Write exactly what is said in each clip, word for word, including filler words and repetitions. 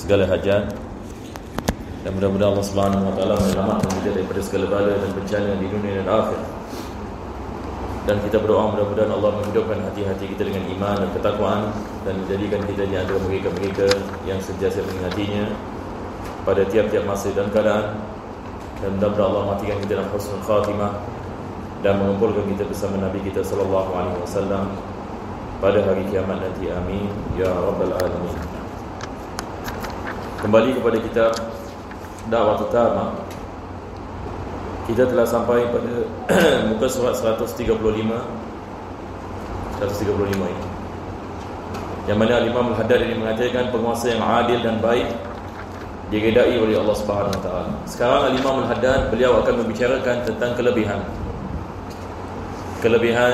segala hajat, dan mudah-mudahan Allah Subhanahu wa taala menyelamatkan kita daripada segala bala dan bencana di dunia dan akhirat. Dan kita berdoa mudah-mudahan Allah menghidupkan hati-hati kita dengan iman dan ketakwaan, dan menjadikan kita di antara mereka-mereka yang sentiasa mengingatinya pada tiap-tiap masa dan keadaan, dan mudah-mudahan Allah matikan kita dalam husnul khatimah dan mengumpulkan kita bersama Nabi kita sallallahu alaihi wasallam pada hari kiamat nanti. Amin ya rabbal alamin. Kembali kepada kitab Dakwah Utama, kita telah sampai pada muka surat seratus tiga puluh lima ini, yang mana Imam Al-Haddad ini mengatakan penguasa yang adil dan baik diredai oleh Allah Subhanahu wa taala. Sekarang Imam Al-Haddad beliau akan membicarakan tentang kelebihan kelebihan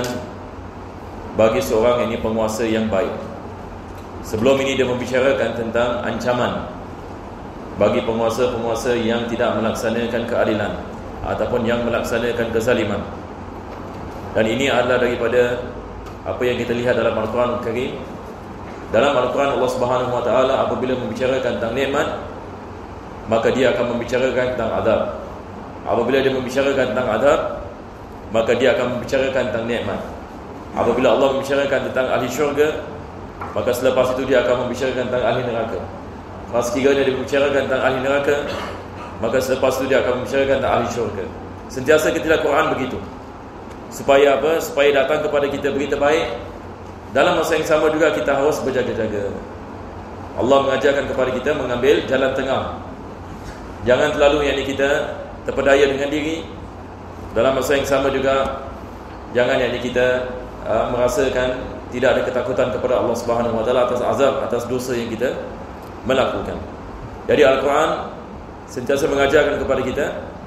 bagi seorang ini penguasa yang baik. Sebelum ini dia membicarakan tentang ancaman bagi penguasa-penguasa yang tidak melaksanakan keadilan ataupun yang melaksanakan kezaliman. Dan ini adalah daripada apa yang kita lihat dalam Al-Quran Al-Karim. Dalam Al-Quran Allah Subhanahu wa taala apabila membicarakan tentang nikmat, maka dia akan membicarakan tentang azab. Apabila dia membicarakan tentang azab, maka dia akan membicarakan tentang nikmat. Apabila Allah membicarakan tentang ahli syurga, maka selepas itu dia akan membicarakan tentang ahli neraka. Kalau sekiranya dia membicarakan tentang ahli neraka, maka selepas itu dia akan membicarakan tentang ahli syurga. Sentiasa kita lihat Quran begitu. Supaya apa? Supaya datang kepada kita berita baik. Dalam masa yang sama juga kita harus berjaga-jaga. Allah mengajarkan kepada kita mengambil jalan tengah. Jangan terlalu yang kita terpedaya dengan diri. Dalam masa yang sama juga jangan yang kita uh, merasakan tidak ada ketakutan kepada Allah Subhanahu wa taala atas azab, atas dosa yang kita melakukan. Jadi Al-Quran sentiasa mengajarkan kepada kita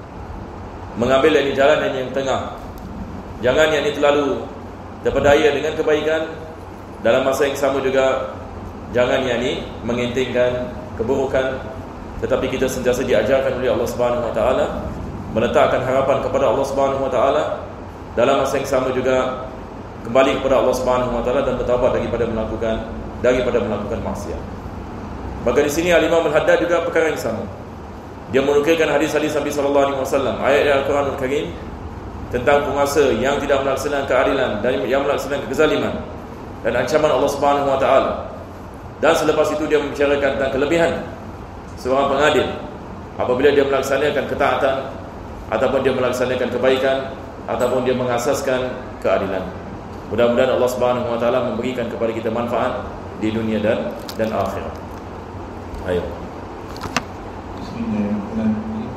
mengambil yang jalan yang tengah. Jangan yang ini terlalu terpedaya dengan kebaikan. Dalam masa yang sama juga jangan yang ini mengintingkan keburukan. Tetapi kita sentiasa diajarkan oleh Allah Subhanahu wa taala meletakkan harapan kepada Allah Subhanahu wa taala. Dalam masa yang sama juga kembali kepada Allah Subhanahu wa taala dan bertaubat daripada melakukan daripada melakukan maksiat. Maka di sini Al-Imam Al-Haddad juga perkara yang sama. Dia menukilkan hadis-hadis Nabi sallallahu alaihi wasallam, ayat Al-Quran Al-Karim tentang penguasa yang tidak melaksanakan keadilan dan yang melaksanakan kezaliman dan ancaman Allah Subhanahu wa taala. Dan selepas itu dia membicarakan tentang kelebihan seorang pengadil apabila dia melaksanakan ketaatan ataupun dia melaksanakan kebaikan ataupun dia mengasaskan keadilan. Mudah-mudahan Allah Subhanahu wa taala memberikan kepada kita manfaat di dunia dan dan akhirat. Ayo. Bismillahirrahmanirrahim.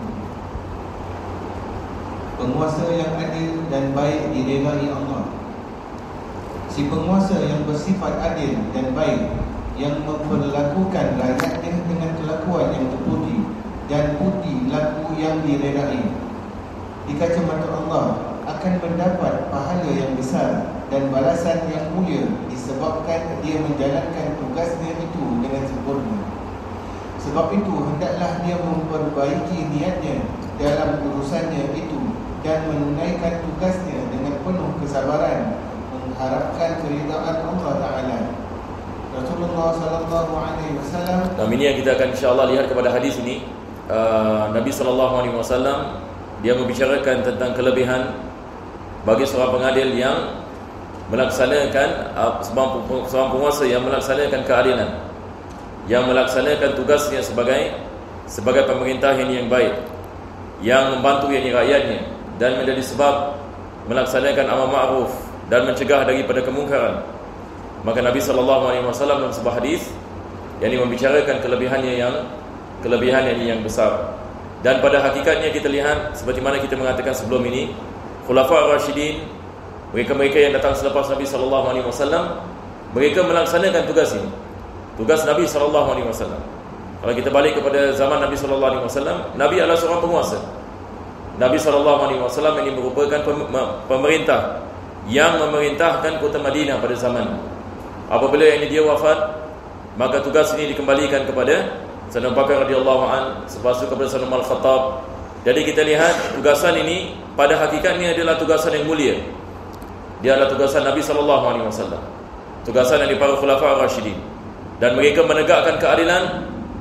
Penguasa yang adil dan baik diredai Allah. Si penguasa yang bersifat adil dan baik, yang memperlakukan rakyatnya dengan kelakuan yang terpuji dan budi laku yang diredai, di kacamata Allah akan mendapat pahala yang besar dan balasan yang mulia disebabkan dia menjalankan tugasnya itu dengan sempurna. Sebab itu hendaklah dia memperbaiki niatnya dalam urusannya itu dan menunaikan tugasnya dengan penuh kesabaran, mengharapkan keridaan Allah Taala. Rasulullah sallallahu alaihi wasallam. Dan ini yang kita akan insya-Allah lihat kepada hadis ini. Uh, Nabi sallallahu alaihi wasallam dia membicarakan tentang kelebihan bagi seorang pengadil yang melaksanakan uh, seorang penguasa yang melaksanakan keadilan, yang melaksanakan tugasnya sebagai sebagai pemerintah ini yang baik, yang membantu ini rakyatnya dan menjadi sebab melaksanakan amar ma'ruf dan mencegah daripada kemungkaran. Maka Nabi sallallahu alaihi wasallam dalam sebuah hadis yang membicarakan kelebihannya yang kelebihannya yang besar. Dan pada hakikatnya kita lihat seperti mana kita mengatakan sebelum ini, Khulafa' Ar-Rasyidin, mereka-mereka yang datang selepas Nabi sallallahu alaihi wasallam, mereka melaksanakan tugas ini. Tugas Nabi sallallahu alaihi wasallam. Kalau kita balik kepada zaman Nabi sallallahu alaihi wasallam, Nabi adalah seorang penguasa. Nabi sallallahu alaihi wasallam ini merupakan pemerintah yang memerintahkan kota Madinah pada zaman. Apabila ini dia wafat, maka tugas ini dikembalikan kepada Sayyidina Abu Bakar radhiyallahu an, selepas itu kepada Sayyidina Al-Khattab. Jadi kita lihat tugasan ini pada hakikatnya adalah tugasan yang mulia. Dia adalah tugasan Nabi sallallahu alaihi wasallam, tugasan dari para khulafa ar-rasyidin, dan mereka menegakkan keadilan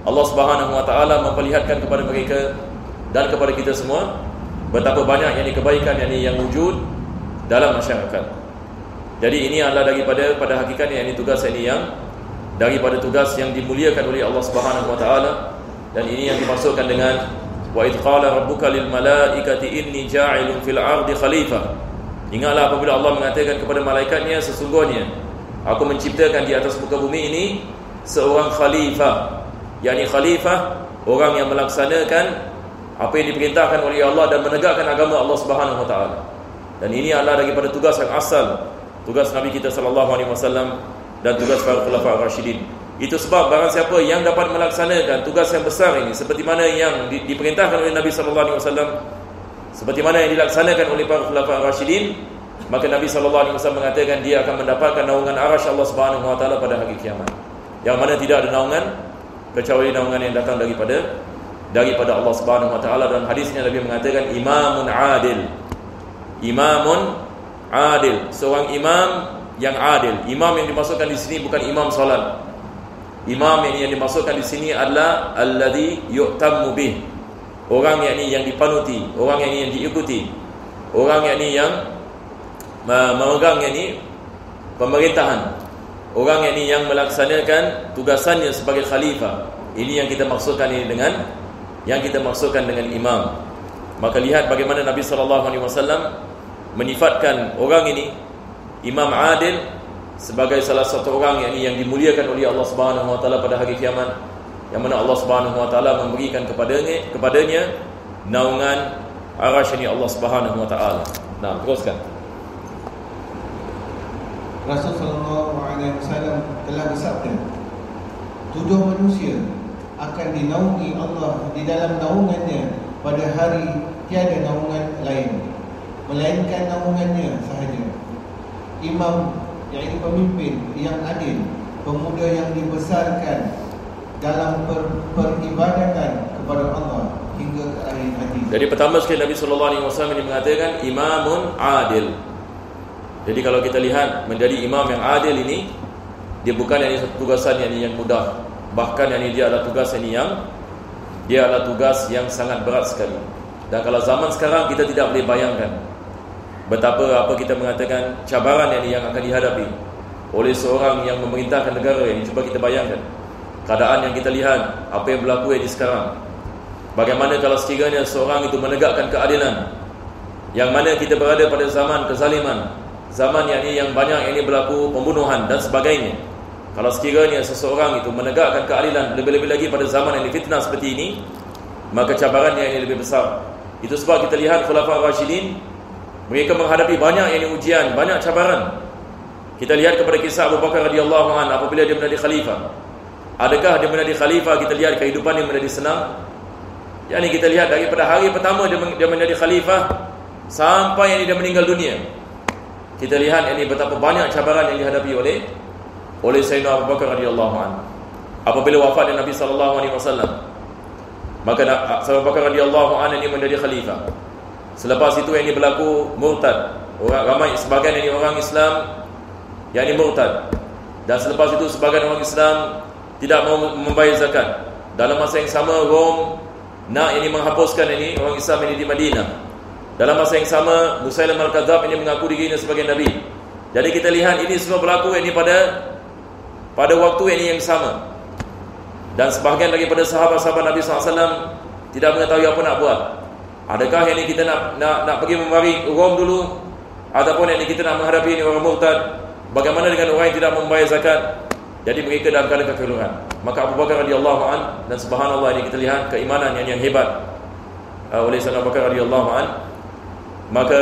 Allah Subhanahu wa taala memperlihatkan kepada mereka dan kepada kita semua betapa banyak yakni kebaikan yakni yang wujud dalam masyarakat. Jadi ini adalah daripada pada hakikatnya yakni tugas ini yang daripada tugas yang dimuliakan oleh Allah Subhanahu wa taala, dan ini yang dimaksudkan dengan wa id qala rabbuka lil malaikati inni ja'ilun fil ardi khalifah. Ingatlah apabila Allah mengatakan kepada malaikatnya, sesungguhnya aku menciptakan di atas muka bumi ini seorang khalifah. yakni khalifah, orang yang melaksanakan apa yang diperintahkan oleh Allah dan menegakkan agama Allah Subhanahu wa taala. Dan ini adalah daripada tugas yang asal, tugas Nabi kita sallallahu alaihi wasallam dan tugas para khulafa ar-rasyidin. Itu sebab barang siapa yang dapat melaksanakan tugas yang besar ini seperti mana yang di, diperintahkan oleh Nabi sallallahu alaihi wasallam, seperti mana yang dilaksanakan oleh para khulafa ar-rasyidin, maka Nabi sallallahu alaihi wasallam mengatakan dia akan mendapatkan naungan arasy Allah Subhanahu wa taala pada hari kiamat, yang mana tidak ada naungan kecuali naungan yang datang daripada daripada Allah Subhanahu wa taala. Dan hadisnya Nabi mengatakan imamun adil. Imamun adil, seorang imam yang adil. Imam yang dimaksudkan di sini bukan imam solat. Imam yang, yang dimaksudkan di sini adalah alladhi yu'tammu bih. Orang yakni yang dipanuti, orang yakni yang diikuti. Orang yakni yang memegang yakni pemerintahan. Orang ini yang melaksanakan tugasannya sebagai khalifah. Ini yang kita maksudkan ini dengan yang kita maksudkan dengan imam. Maka lihat bagaimana Nabi sallallahu alaihi wasallam menifatkan orang ini imam adil sebagai salah satu orang yang yang dimuliakan oleh Allah Subhanahu wa taala pada hari kiamat, yang mana Allah Subhanahu wa taala memberikan kepadanya kepadanya naungan arasy Allah Subhanahu wa taala. Nah, teruskan. Rasul sallallahu alaihi wasallam telah bersabda, tujuh manusia akan dinaungi Allah di dalam naungannya pada hari tiada naungan lain melainkan naungannya sahaja. Imam, iaitu pemimpin yang adil, pemuda yang dibesarkan dalam per, peribadatan kepada Allah hingga ke akhir hadis. Jadi pertama sekali Nabi sallallahu alaihi wasallam ini mengatakan imamun adil. Jadi kalau kita lihat menjadi imam yang adil ini, dia bukan yang satu tugasan yang yang mudah, bahkan yang ini dia adalah tugas ini yang dia adalah tugas yang sangat berat sekali. Dan kalau zaman sekarang kita tidak boleh bayangkan betapa apa kita mengatakan cabaran yang yang akan dihadapi oleh seorang yang memerintahkan negara ini. Cuba kita bayangkan keadaan yang kita lihat, apa yang berlaku ini sekarang. Bagaimana kalau sekiranya seorang itu menegakkan keadilan, yang mana kita berada pada zaman kezaliman, zaman yang ini yang banyak yang ini berlaku pembunuhan dan sebagainya. Kalau sekiranya seseorang itu menegakkan keadilan, lebih-lebih lagi pada zaman yang fitnah seperti ini, maka cabarannya ini lebih besar. Itu sebab kita lihat khulafa ar-rasyidin, mereka menghadapi banyak yang ini ujian, banyak cabaran. Kita lihat kepada kisah Abu Bakar radhiyallahu anhu apabila dia menjadi khalifah. Adakah dia menjadi khalifah kita lihat kehidupan dia menjadi senang? Yang ini kita lihat daripada hari pertama dia, dia menjadi khalifah sampai yang dia meninggal dunia. Kita lihat ini betapa banyak cabaran yang dihadapi oleh oleh Sayyidina Abu Bakar radhiyallahu anhu. Apabila wafatnya Nabi sallallahu alaihi wasallam, maka Sayyidina Abu Bakar radhiyallahu anhu ini menjadi khalifah. Selepas itu yang ini berlaku murtad. Orang ramai sebagian ini orang Islam yang ini murtad. Dan selepas itu sebagian orang Islam tidak mau membayar zakat. Dalam masa yang sama Rom nak ini menghapuskan ini orang Islam ini di Madinah. Dalam masa yang sama Musailim al-Kadzab ini mengaku dirinya sebagai nabi. Jadi kita lihat ini semua berlaku ini pada pada waktu ini yang sama. Dan sebahagian daripada sahabat-sahabat Nabi sallallahu alaihi wasallam tidak mengetahui apa nak buat. Adakah ini kita nak nak, nak pergi memari Rom dulu, ataupun ini kita nak menghadapi ini orang murtad? Bagaimana dengan orang yang tidak membayar zakat? Jadi mereka dalam keadaan kekeliruan. Maka Abu Bakar radhiyallahu an, dan subhanallah ini kita lihat keimanan yang yang hebat uh, oleh Sayyidina Abu Bakar radhiyallahu an. Maka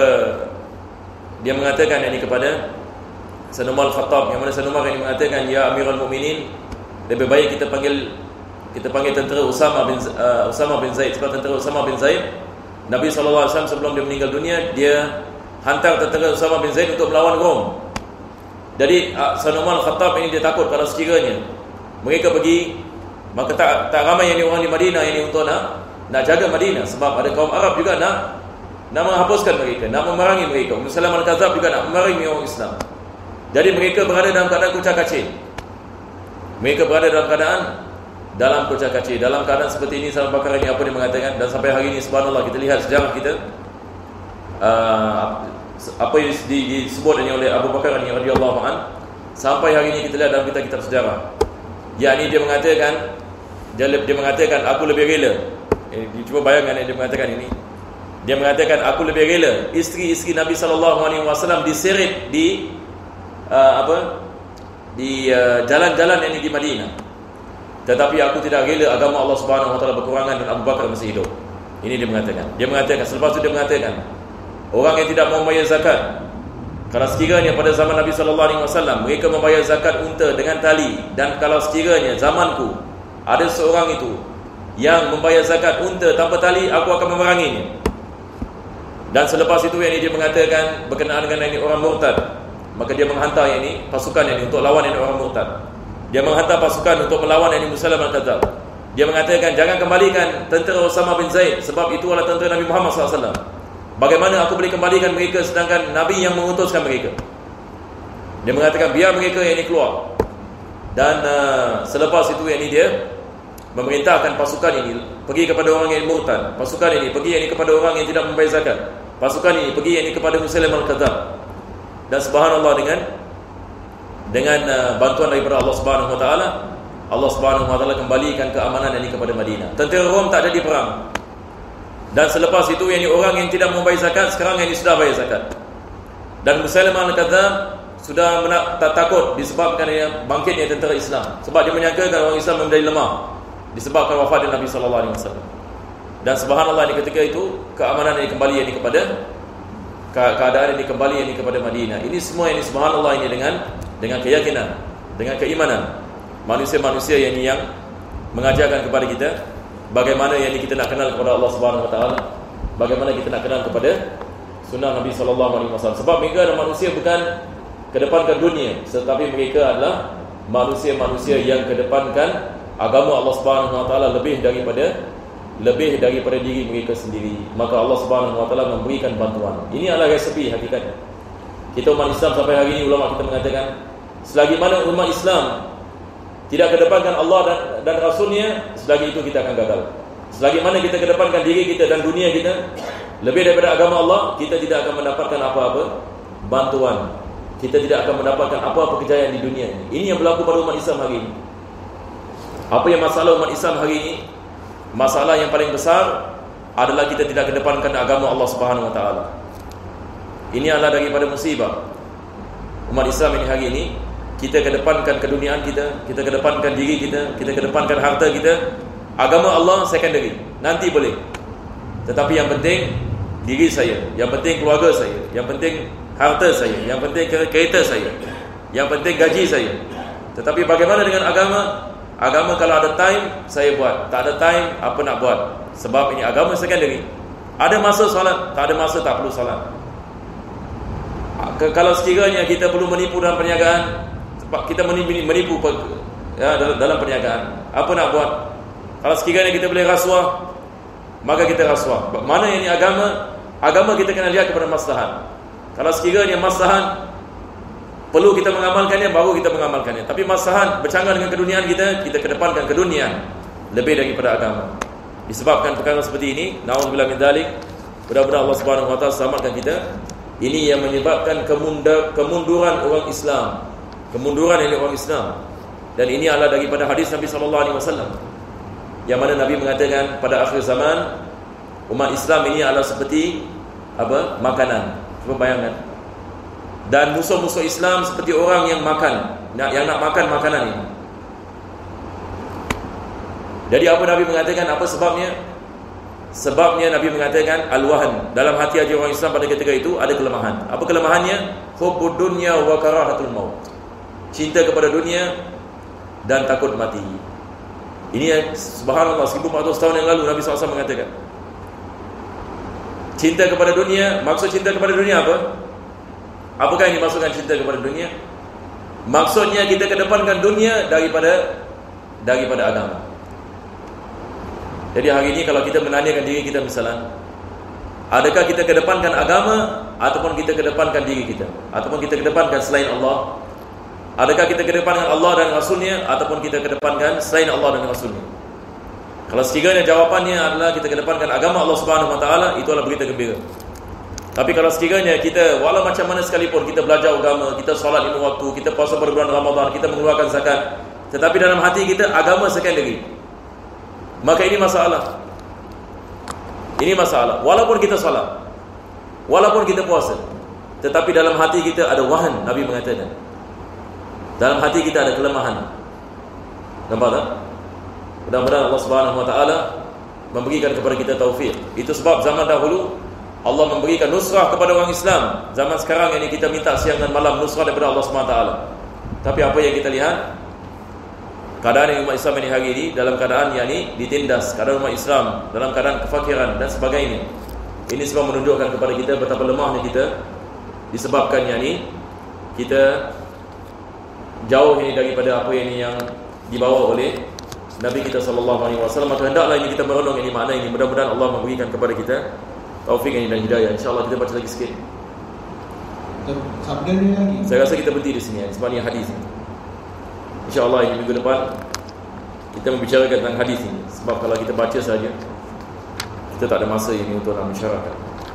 dia mengatakan ini kepada Sayyidina Umar al-Khattab, yang mana Sayyidina Umar ini mengatakan, ya Amirul Mukminin, lebih baik kita panggil kita panggil tentera Usama bin uh, Usama bin Zaid. Sebab tentera Usama bin Zaid, Nabi sallallahu alaihi wasallam sebelum dia meninggal dunia, dia hantar tentera Usama bin Zaid untuk melawan Rom. Jadi uh, Sayyidina Umar al-Khattab ini dia takut kalau sekiranya mereka pergi, maka tak tak ramai yang orang di Madinah ini untuk nak nak jaga Madinah, sebab ada kaum Arab juga nak nak menghapuskan mereka, nak memerangi mereka. Musailim al-Kadzab juga nak memerangi orang Islam. Jadi mereka berada dalam keadaan kucak kacir. Mereka berada dalam keadaan dalam kocar-kacir. Dalam keadaan seperti ini, Salam Bakar ini apa dia mengatakan, dan sampai hari ini subhanallah kita lihat sejarah kita, uh, apa yang disebut ini oleh Abu Bakar ini radhiyallahu an, sampai hari ini kita lihat dalam kitab-kitab sejarah, yakni dia mengatakan dia, dia mengatakan aku lebih rela, eh, cuba bayangkan dia mengatakan ini, dia mengatakan aku lebih rela isteri-isteri Nabi sallallahu alaihi wasallam diseret di uh, apa di uh, jalan-jalan yang di Madinah, tetapi aku tidak rela agama Allah Subhanahu wa taala berkurangan dan Abu Bakar masih hidup. Ini dia mengatakan. Dia mengatakan selepas itu dia mengatakan, orang yang tidak mau membayar zakat, kalau sekiranya pada zaman Nabi sallallahu alaihi wasallam mereka membayar zakat unta dengan tali, dan kalau sekiranya zamanku ada seorang itu yang membayar zakat unta tanpa tali, aku akan memeranginya. Dan selepas itu yang ini dia mengatakan berkenaan dengan ini orang murtad, maka dia menghantar yang ini pasukan yang ini untuk lawan ini orang murtad. Dia menghantar pasukan untuk melawan yang ini Musailam al-Kadzdzab. Dia mengatakan jangan kembalikan tentera Usamah bin Zaid, sebab itu adalah tentera Nabi Muhammad sallallahu alaihi wasallam. Bagaimana aku boleh kembalikan mereka sedangkan Nabi yang mengutuskan mereka? Dia mengatakan biar mereka yang ini keluar. Dan uh, selepas itu yang ini dia memerintahkan pasukan ini pergi kepada orang yang murtad, pasukan ini pergi yang ini kepada orang yang tidak membayar zakat, pasukan ini pergi yang ini kepada Musailam al-Kadzdzab. Dan subhanallah dengan dengan uh, bantuan daripada Allah Subhanahu wa taala, Allah Subhanahu wa taala kembalikan keamanan ini kepada Madinah. Tentera Rom tak jadi perang. Dan selepas itu yang ini orang yang tidak membayar zakat sekarang yang ini sudah bayar zakat. Dan Musailam al-Kadzdzab sudah menak, tak takut disebabkan bangkitnya tentera Islam, sebab dia menyangka orang Islam menjadi lemah disebabkan wafat Nabi sallallahu alaihi wasallam. Dan subhanallah di ketika itu keamanan ini kembali ini kepada keadaan ini kembali ini kepada Madinah. Ini semua ini subhanallah ini dengan dengan keyakinan, dengan keimanan manusia-manusia yang ini yang mengajarkan kepada kita bagaimana yang ini kita nak kenal kepada Allah Subhanahu wa taala, bagaimana kita nak kenal kepada sunnah Nabi sallallahu alaihi wasallam. Sebab mereka adalah manusia bukan kedepankan dunia, tetapi mereka adalah manusia-manusia yang kedepankan agama Allah Subhanahu wa taala lebih daripada lebih daripada diri mereka sendiri. Maka Allah Subhanahu wa taala memberikan bantuan. Ini adalah resepi hakikatnya. Kita umat Islam sampai hari ini ulama kita mengatakan selagi mana umat Islam tidak kedepankan Allah dan, dan Rasulnya, selagi itu kita akan gagal. Selagi mana kita kedepankan diri kita dan dunia kita lebih daripada agama Allah, kita tidak akan mendapatkan apa-apa bantuan. Kita tidak akan mendapatkan apa-apa kejayaan di dunia ini. Ini yang berlaku pada umat Islam hari ini. Apa yang masalah umat Islam hari ini? Masalah yang paling besar adalah kita tidak kedepankan agama Allah Subhanahu wa taala. Ini adalah daripada musibah umat Islam ini hari ini. Kita kedepankan keduniaan kita, kita kedepankan diri kita, kita kedepankan harta kita. Agama Allah secondary, nanti boleh. Tetapi yang penting diri saya, yang penting keluarga saya, yang penting harta saya, yang penting kereta saya, yang penting gaji saya. Tetapi bagaimana dengan agama? Agama kalau ada time saya buat, tak ada time apa nak buat. Sebab ini agama secondary. Ada masa solat, tak ada masa tak perlu solat. Kalau sekiranya kita perlu menipu dalam perniagaan, sebab kita menipu, menipu ya, dalam, dalam perniagaan, apa nak buat? Kalau sekiranya kita boleh rasuah, maka kita rasuah. Mana yang ini agama? Agama kita kena lihat kepada maslahat. Kalau sekiranya maslahat perlu kita mengamalkannya, baru kita mengamalkannya. Tapi maslahat bercanggah dengan keduniaan kita, kita kedepankan keduniaan lebih daripada agama. Disebabkan perkara seperti ini, na'udzubillah min dzalik, mudah-mudahan Allah Subhanahu wa taala selamatkan kita. Ini yang menyebabkan kemundur, kemunduran orang Islam, kemunduran dari orang Islam. Dan ini adalah daripada hadis Nabi sallallahu alaihi wasallam, yang mana Nabi mengatakan pada akhir zaman umat Islam ini adalah seperti apa? Makanan. Cuba bayangkan. Dan musuh-musuh Islam seperti orang yang makan, yang nak makan makanan ini. Jadi apa Nabi mengatakan? Apa sebabnya? Sebabnya Nabi mengatakan al-wahan. Dalam hati-hati orang Islam pada ketika itu ada kelemahan. Apa kelemahannya? Hubbud dunya wa karahatul maut. Cinta kepada dunia dan takut mati. Ini subhanallah seribu empat ratus tahun yang lalu Nabi sallallahu alaihi wasallam mengatakan. Cinta kepada dunia, maksud cinta kepada dunia apa? Apakah yang dimaksudkan cinta kepada dunia? Maksudnya kita kedepankan dunia daripada daripada agama. Jadi hari ini kalau kita menanyakan diri kita misalnya, adakah kita kedepankan agama ataupun kita kedepankan diri kita, ataupun kita kedepankan selain Allah? Adakah kita kedepankan Allah dan Rasulnya, ataupun kita kedepankan selain Allah dan Rasulnya? Kalau setiganya jawapannya adalah kita kedepankan agama Allah Subhanahu Wa Taala, itu adalah berita gembira. Tapi kalau setiganya kita, walau macam mana sekalipun, kita belajar agama, kita solat lima waktu, kita puasa pada bulan Ramadan, kita mengeluarkan zakat, tetapi dalam hati kita agama secondary, maka ini masalah. Ini masalah. Walaupun kita solat, walaupun kita puasa, tetapi dalam hati kita ada wahan. Nabi mengatakan, dalam hati kita ada kelemahan. Nampak tak? Mudah-mudahan Allah Subhanahu Wa Taala memberikan kepada kita taufik. Itu sebab zaman dahulu Allah memberikan nusrah kepada orang Islam. Zaman sekarang ini kita minta siang dan malam nusrah daripada Allah Subhanahu Wa Taala. Tapi apa yang kita lihat, keadaan umat Islam ini hari ini dalam keadaan yang ini ditindas. Keadaan umat Islam dalam keadaan kefakiran dan sebagainya. Ini sebab menunjukkan kepada kita betapa lemahnya kita, disebabkan yang ini kita jauh ini daripada apa ini yang dibawa oleh Nabi kita sallallahu alaihi wasallam. Maka hendaklah ini kita merenung ini makna ini. Mudah-mudahan Allah memberikan kepada kita taufik ini dan hidayah. InsyaAllah kita baca lagi sikit. Sabda ni lagi. Saya rasa kita berhenti di sini sebab ini hadis ini. InsyaAllah ini minggu depan kita membicarakan tentang hadis ini. Sebab kalau kita baca saja, kita tak ada masa ini untuk nak membicarakan.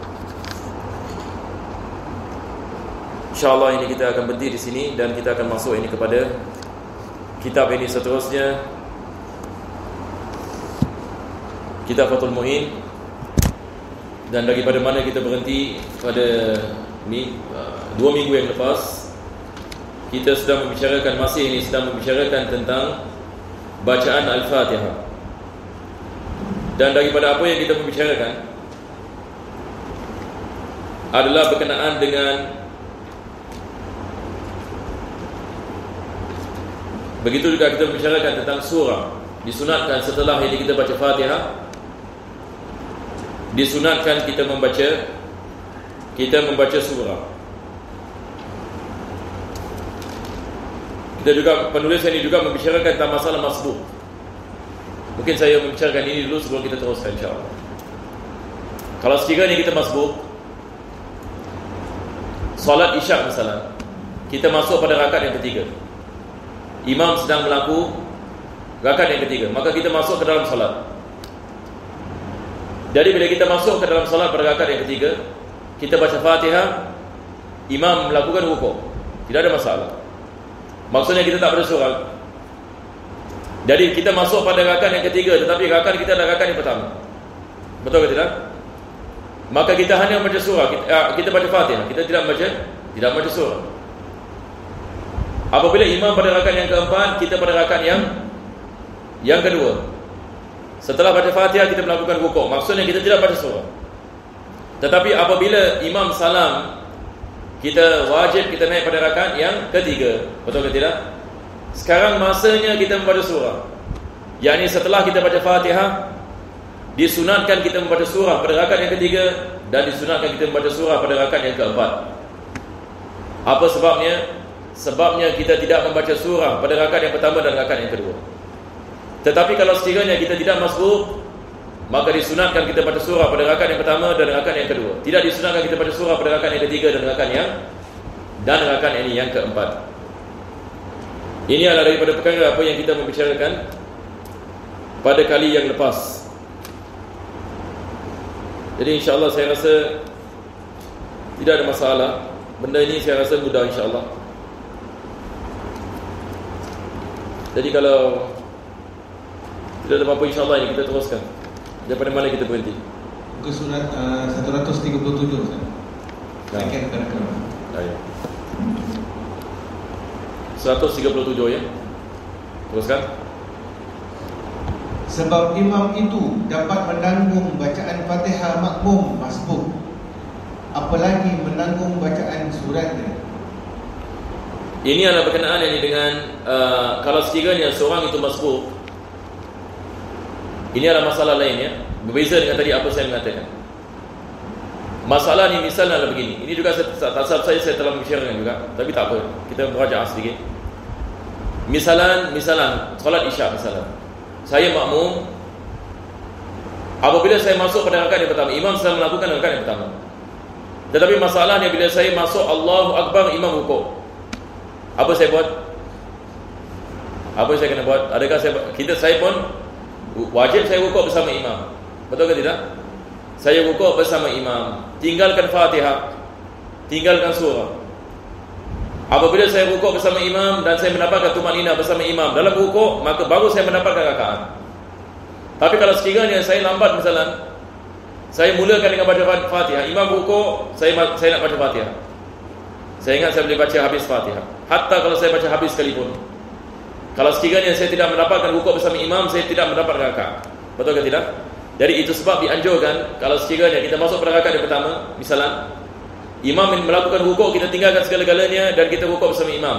InsyaAllah ini kita akan berhenti di sini dan kita akan masuk ini kepada kitab ini seterusnya, kitab Fathul Muin. Dan daripada mana kita berhenti pada ni dua minggu yang lepas, kita sedang membicarakan, masih ini sedang membicarakan tentang bacaan Al-Fatihah. Dan daripada apa yang kita membicarakan adalah berkenaan dengan, begitu juga kita membicarakan tentang surah. Disunatkan setelah ini kita baca Fatihah, disunatkan kita membaca kita membaca surah. Kita juga, penulis ini juga membicarakan tentang masalah masbuk. Mungkin saya membicarakan ini dulu sebelum kita teruskan insyaAllah. Kalau sekiranya kita masbuk solat isyak misalnya, kita masuk pada rakaat yang ketiga, imam sedang melaku rakaat yang ketiga, maka kita masuk ke dalam solat. Jadi bila kita masuk ke dalam solat pada rakaat yang ketiga, kita baca Fatihah, imam melakukan rukuk, tidak ada masalah. Maksudnya kita tak bersurah. Jadi kita masuk pada rakaat yang ketiga, tetapi rakaat kita adalah rakaat yang pertama. Betul ke tidak? Maka kita hanya membaca surah, kita, kita baca Fatihah, kita tidak membaca tidak membaca surah. Apabila imam pada rakaat yang keempat, kita pada rakaat yang yang kedua. Setelah baca Fatihah kita melakukan rukuk, maksudnya kita tidak baca surah. Tetapi apabila imam salam, kita wajib kita naik pada rakaat yang ketiga. Betul ke tidak? Sekarang masanya kita membaca surah. Yakni setelah kita baca Fatihah, disunatkan kita membaca surah pada rakaat yang ketiga, dan disunatkan kita membaca surah pada rakaat yang keempat. Apa sebabnya? Sebabnya kita tidak membaca surah pada rakaat yang pertama dan rakaat yang kedua. Tetapi kalau sekiranya kita tidak masbuk, maka disunatkan kita baca surah pada rakaat yang pertama dan rakaat yang kedua. Tidak disunatkan kita baca surah pada rakaat yang ketiga dan rakaat yang dan rakaat ini yang keempat. Ini adalah daripada perkara apa yang kita membicarakan pada kali yang lepas. Jadi insya-Allah saya rasa tidak ada masalah. Benda ini saya rasa mudah insya-Allah. Jadi kalau tidak ada apa-apa, insya-Allah ini kita teruskan. Daripada mana kita berhenti? Muka surat uh, seratus tiga puluh tujuh kan? Nah. Akhir paragraf. Ya. seratus tiga puluh tujuh ya. Teruskan. Sebab imam itu dapat menanggung bacaan Fatihah makmum masbuk, apalagi menanggung bacaan suratnya. Ini adalah berkenaan ini dengan uh, kalau sekiranya seorang itu masbuk. Ini adalah masalah lain ya. Berbeza dengan tadi apa saya mengatakan. Masalah ni misalnya adalah begini. Ini juga tasawuf saya saya telah membicarakan juga, tapi tak apa. Kita merajaah sedikit. Misalan, misalan solat isyak misalan. Saya makmum. Apabila saya masuk pada rakaat yang pertama, imam sedang melakukan rakaat yang pertama. Tetapi masalahnya bila saya masuk Allahu Akbar, imam rukuk. Apa saya buat? Apa yang saya kena buat? Adakah saya kita saya pun wajib saya rukuk bersama imam? Betul ke tidak? Saya rukuk bersama imam, tinggalkan Fatihah, tinggalkan surah. Apabila saya rukuk bersama imam dan saya mendapatkan tumanina bersama imam dalam rukuk, maka baru saya mendapatkan rakaat. Tapi kalau sekiranya saya lambat misalnya, saya mulakan dengan baca Fatihah, imam rukuk, saya saya nak baca Fatihah. Saya ingat saya boleh baca habis Fatihah. Hatta kalau saya baca habis sekalipun, kalau sekiranya saya tidak mendapatkan rukuk bersama imam, saya tidak mendapatkan rakaat. Betul ke tidak? Jadi itu sebab dianjurkan kalau sekiranya kita masuk pada rakaat yang pertama, misalnya imam melakukan rukuk, kita tinggalkan segala-galanya dan kita rukuk bersama imam.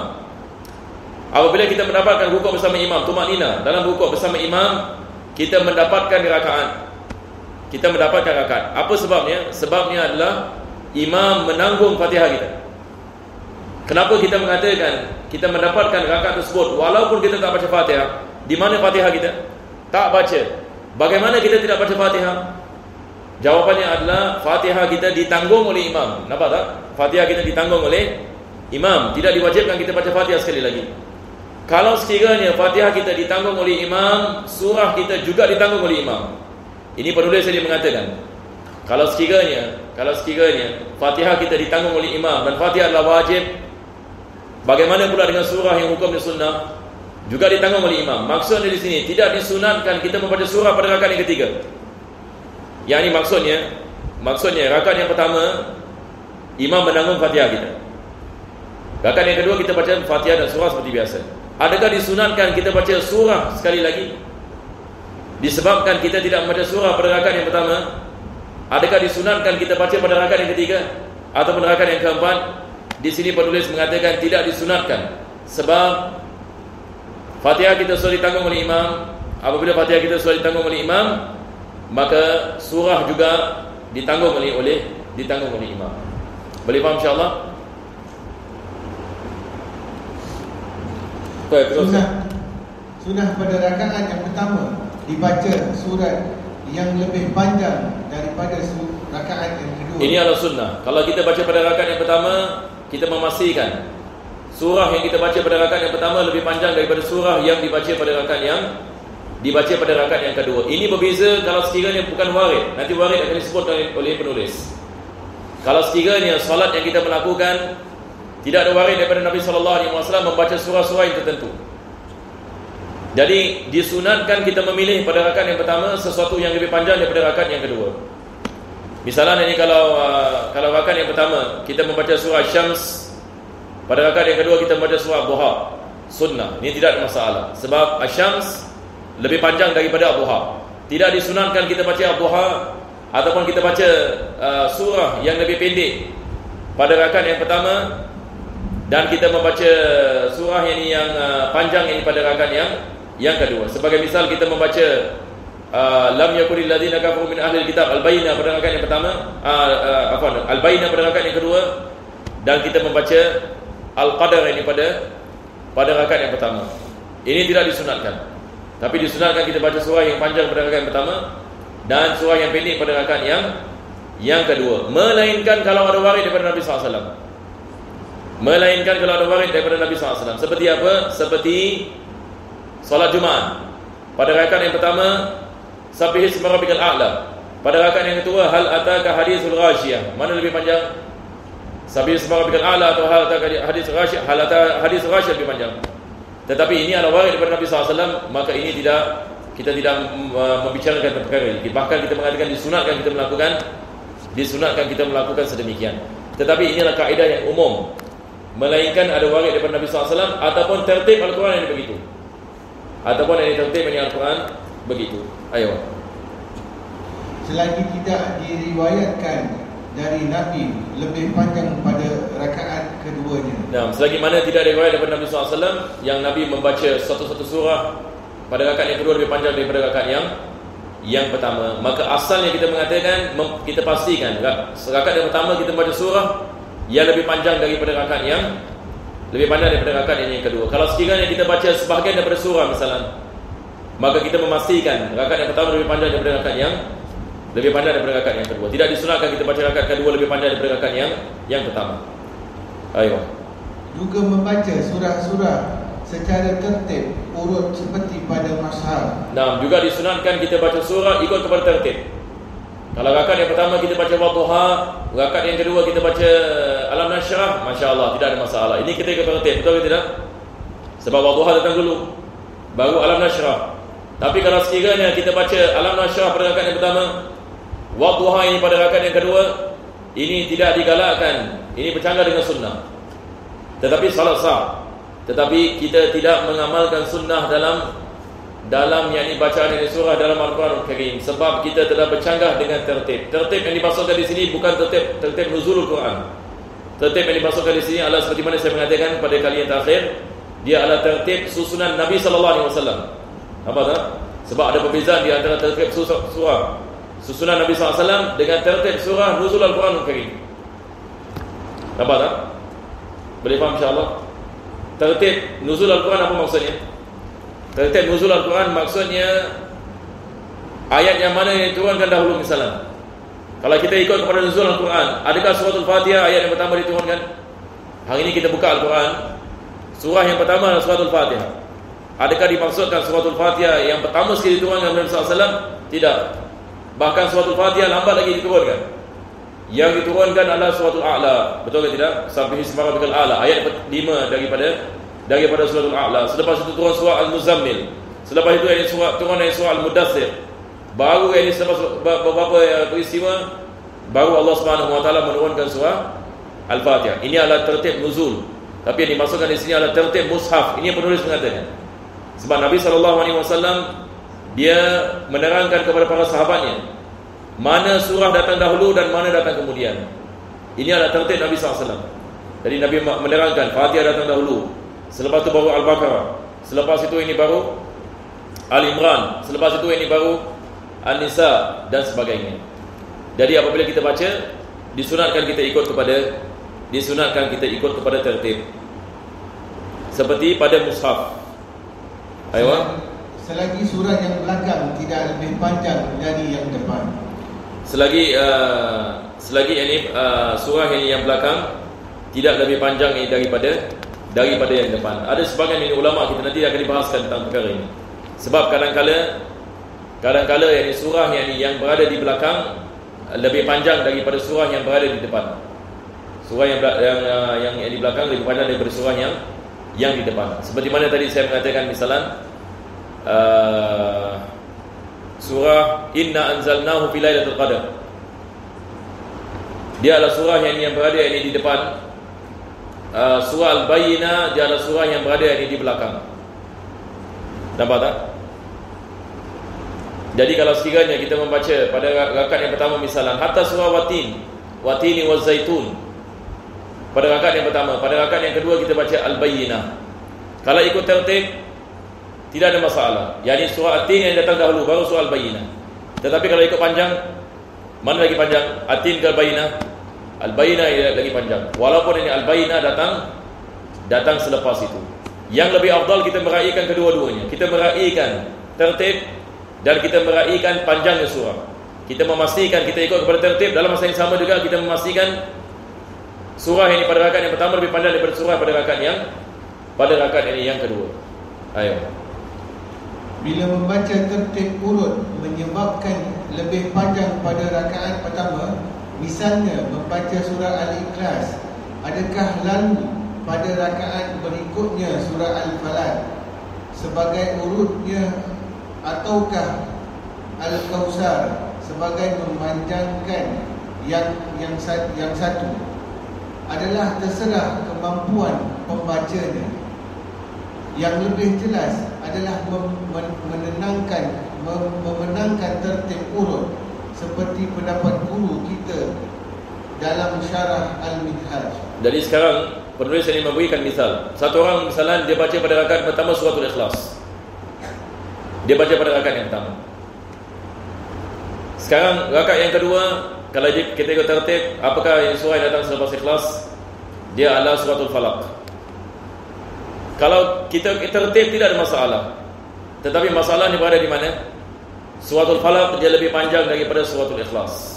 Apabila kita mendapatkan rukuk bersama imam, tumanina dalam rukuk bersama imam, kita mendapatkan rakaat. Kita mendapatkan rakaat. Apa sebabnya? Sebabnya adalah imam menanggung Fatihah kita. Kenapa kita mengatakan kita mendapatkan rakaat tersebut walaupun kita tak baca Fatihah? Di mana Fatihah kita? Tak baca. Bagaimana kita tidak baca Fatihah? Jawapannya adalah Fatihah kita ditanggung oleh imam. Nampak tak? Fatihah kita ditanggung oleh imam. Tidak diwajibkan kita baca Fatihah sekali lagi. Kalau sekiranya Fatihah kita ditanggung oleh imam, surah kita juga ditanggung oleh imam. Ini penulis saya mengatakan, kalau sekiranya kalau sekiranya Fatihah kita ditanggung oleh imam dan Fatihah adalah wajib, bagaimana pula dengan surah yang hukumnya sunnah? Juga ditanggung oleh imam. Maksudnya di sini tidak disunatkan kita membaca surah pada rakaat yang ketiga. Yang ini maksudnya, maksudnya rakaat yang pertama imam menanggung Fatihah kita. Rakaat yang kedua kita baca Fatihah dan surah seperti biasa. Adakah disunatkan kita baca surah sekali lagi? Disebabkan kita tidak membaca surah pada rakaat yang pertama. Adakah disunatkan kita baca pada rakaat yang ketiga ataupun rakaat yang keempat? Di sini penulis mengatakan tidak disunatkan. Sebab Fatihah kita sudah ditanggung oleh imam. Apabila Fatihah kita sudah ditanggung oleh imam, maka surah juga ditanggung oleh oleh ditanggung oleh imam. Boleh faham insya-Allah? Baik, sunnah, sunnah pada rakaat yang pertama dibaca surat yang lebih panjang daripada rakaat yang kedua. Ini adalah sunnah. Kalau kita baca pada rakaat yang pertama, kita memastikan surah yang kita baca pada rakaat yang pertama lebih panjang daripada surah yang dibaca pada rakaat yang dibaca pada rakaat yang kedua. Ini berbeza kalau sekiranya bukan warid. Nanti warid akan disebut oleh penulis. Kalau sekiranya solat yang kita melakukan tidak ada warid daripada Nabi sallallahu alaihi wasallam membaca surah-surah yang tertentu, jadi disunatkan kita memilih pada rakaat yang pertama sesuatu yang lebih panjang daripada rakaat yang kedua. Misalnya ini kalau uh, kalau rakaat yang pertama kita membaca surah Syams, pada rakaat yang kedua kita membaca surah Duha, sunnah. Ini tidak ada masalah. Sebab Asy-Syams lebih panjang daripada Ad-Duha. Tidak disunatkan kita baca Ad-Duha ataupun kita baca uh, surah yang lebih pendek pada rakaat yang pertama dan kita membaca surah yang yang uh, panjang ini pada rakaat yang yang kedua. Sebagai misal kita membaca uh, lam yakunil ladzina kafaru min ahlil kitab al-bayyinah pada rakaat yang pertama, uh, uh, apa al-bayyinah pada rakaat yang kedua, dan kita membaca al-qadar ini pada pada rakaat yang pertama. Ini tidak disunatkan. Tapi disunatkan kita baca surah yang panjang pada rakaat yang pertama dan surah yang pendek pada rakaat yang yang kedua. Melainkan kalau ada warid daripada Nabi sallallahu alaihi wasallam. Melainkan kalau ada warid daripada Nabi sallallahu alaihi wasallam. Seperti apa? Seperti solat Jumaat. Pada rakaat yang pertama, Sabbih isma rabbikal a'la. Pada rakaat yang kedua, hal ataka haditsul ghasyiyah. Mana lebih panjang? Sabbih isma rabbikal a'la atau hal ataka haditsul ghasyiyah? Hal ataka haditsul ghasyiyah lebih panjang. Tetapi ini adalah warid daripada Nabi sallallahu alaihi wasallam, maka ini tidak, kita tidak membicarakan tentang perkara ini. Bahkan kita mengatakan disunatkan kita melakukan disunatkan kita melakukan sedemikian. Tetapi inilah kaedah yang umum. Melainkan ada warid daripada Nabi sallallahu alaihi wasallam ataupun tertib Al-Quran yang begitu. Ataupun yang tertib dengan Al-Quran begitu. Ayo. Selagi tidak diriwayatkan dari Nabi lebih panjang pada rakaat keduanya. Nah, selagi mana tidak ada riwayat daripada Nabi sallallahu alaihi wasallam yang Nabi membaca satu-satu surah pada rakaat yang kedua lebih panjang daripada rakaat yang yang pertama, maka asalnya kita mengatakan, kita pastikan rakaat yang pertama kita membaca surah yang lebih panjang daripada rakaat yang lebih panjang daripada rakaat yang kedua. Kalau sekiranya kita baca sebahagian daripada surah misalnya, maka kita memastikan rakaat yang pertama lebih panjang daripada rakaat yang lebih panjang daripada rakaat yang kedua. Tidak disunatkan kita baca rakaat kedua lebih panjang daripada rakaat yang yang pertama. Ayo. Juga membaca surah-surah secara tertib urut seperti pada mashaf. Nah, juga disunatkan kita baca surah ikut kepada tertib. Kalau rakaat yang pertama kita baca Wadduha, rakaat yang kedua kita baca Alam Nashrah, masya-Allah tidak ada masalah. Ini kita ikut tertib, betul ke tidak? Sebab Wadduha datang dulu, baru Alam Nashrah. Tapi kalau sekiranya kita baca Alam Nashrah pada rakaat yang pertama, Wadduha ini pada rakaat yang kedua, ini tidak digalakkan. Ini bercanggah dengan sunnah. Tetapi salat sah. Tetapi kita tidak mengamalkan sunnah dalam dalam yakni bacaan ini surah dalam Al-Quran Al-Karim, sebab kita telah bercanggah dengan tertib. Tertib yang dimaksudkan di sini bukan tertib tertib nuzulul Quran. Tertib yang dimaksudkan di sini adalah seperti mana saya mengatakan pada kali yang terakhir, dia adalah tertib susunan Nabi sallallahu alaihi wasallam. Apa tak? Sebab ada perbezaan di antara tertib surah susunan Nabi sallallahu alaihi wasallam dengan tertib surah nuzul Al-Quran Al-Karim. Apa tak? Boleh faham insya-Allah? Tertib nuzul Al-Quran apa maksudnya? Tertib nuzul Al-Quran maksudnya ayat yang mana yang diturunkan dahulu misalnya. Kalau kita ikut kepada nuzul Al-Quran, adakah suratul Fatihah ayat yang pertama diturunkan? Hari ini kita buka Al-Quran, surah yang pertama adalah suratul Fatihah. Adakah dimaksudkan suratul Fatihah yang pertama sekali diturunkan Nabi sallallahu alaihi wasallam? Tidak. Bahkan suratul Fatihah lambat lagi diturunkan. Yang diturunkan adalah suratul A'la. Betul ke tidak? Sabbihi isma rabbikal a'la, ayat lima daripada daripada suratul A'la. Selepas itu turun surah Al-Muzammil. Selepas itu ayat surah turun ayat surah Al-Mudaththir. Baru ini selepas beberapa peristiwa baru Allah Subhanahu wa taala menurunkan surah Al-Fatihah. Ini adalah tertib nuzul. Tapi yang dimaksudkan di sini adalah tertib mushaf. Ini yang penulis mengatakan. Sebab Nabi sallallahu alaihi wasallam dia menerangkan kepada para sahabatnya mana surah datang dahulu dan mana datang kemudian. Ini adalah tertib Nabi sallallahu alaihi wasallam. Jadi Nabi menerangkan Fatihah datang dahulu, selepas itu baru Al-Baqarah, selepas itu ini baru Al-Imran, selepas itu ini baru An-Nisa dan sebagainya. Jadi apabila kita baca, disunatkan kita ikut kepada disunatkan kita ikut kepada tertib seperti pada mushaf. Ayo. Selagi surah yang belakang tidak lebih panjang dari yang depan. Selagi uh, selagi ini uh, surah ini yang belakang tidak lebih panjang ini daripada daripada yang depan. Ada sebagian ini ulama kita nanti akan dibahaskan tentang perkara ini. Sebab kadang-kala kadang-kala yang surah yang yang berada di belakang lebih panjang daripada surah yang berada di depan. Surah yang yang yang, yang di belakang lebih panjang daripada surah yang yang di depan. Seperti mana tadi saya mengatakan misalan uh, surah Inna anzalnahu fi lailatul qadar. Dia adalah surah yang yang berada ini di depan. Uh, surah Al-Bayyinah dia adalah surah yang berada ini di belakang. Nampak tak? Jadi kalau sekiranya kita membaca pada rakaat yang pertama misalan hatta surah Watin, Watini waz Zaitun. Pada rakaat yang pertama, pada rakaat yang kedua kita baca Al-Bayyinah. Kalau ikut tertib tidak ada masalah. Yani surah At-Tin yang datang dahulu baru surah Al-Bayyinah. Tetapi kalau ikut panjang, mana lagi panjang? At-Tin ke Al-Bayyinah? Al-Bayyinah lagi panjang. Walaupun ini Al-Bayyinah datang datang selepas itu. Yang lebih afdal kita meraihkan kedua-duanya. Kita meraihkan tertib dan kita meraihkan panjangnya surah. Kita memastikan kita ikut kepada tertib, dalam masa yang sama juga kita memastikan surah ini pada rakaat yang pertama lebih panjang daripada surah pada rakaat yang pada rakaat ini yang kedua. Ayo. Bila membaca tertib urut menyebabkan lebih panjang pada rakaat pertama, misalnya membaca surah Al-Ikhlas, adakah lalu pada rakaat berikutnya surah Al-Falaq sebagai urutnya, ataukah Al-Kautsar sebagai memanjangkan yang yang yang satu? Adalah terserah kemampuan pembacanya. Yang lebih jelas adalah menenangkan memenangkan tertib urut seperti pendapat guru kita dalam syarah Al-Minhaj. Jadi sekarang penulis ini memberikan misal. Satu orang misalnya dia baca pada rakaat pertama suratul Ikhlas. Dia baca pada rakaat yang pertama. Sekarang rakaat yang kedua, kalau kita ikut tertib, apakah yang surah yang datang selepas Ikhlas? Dia adalah suratul Falaq. Kalau kita tertib tidak ada masalah. Tetapi masalahnya berada di mana? Suratul Falaq dia lebih panjang daripada suratul Ikhlas.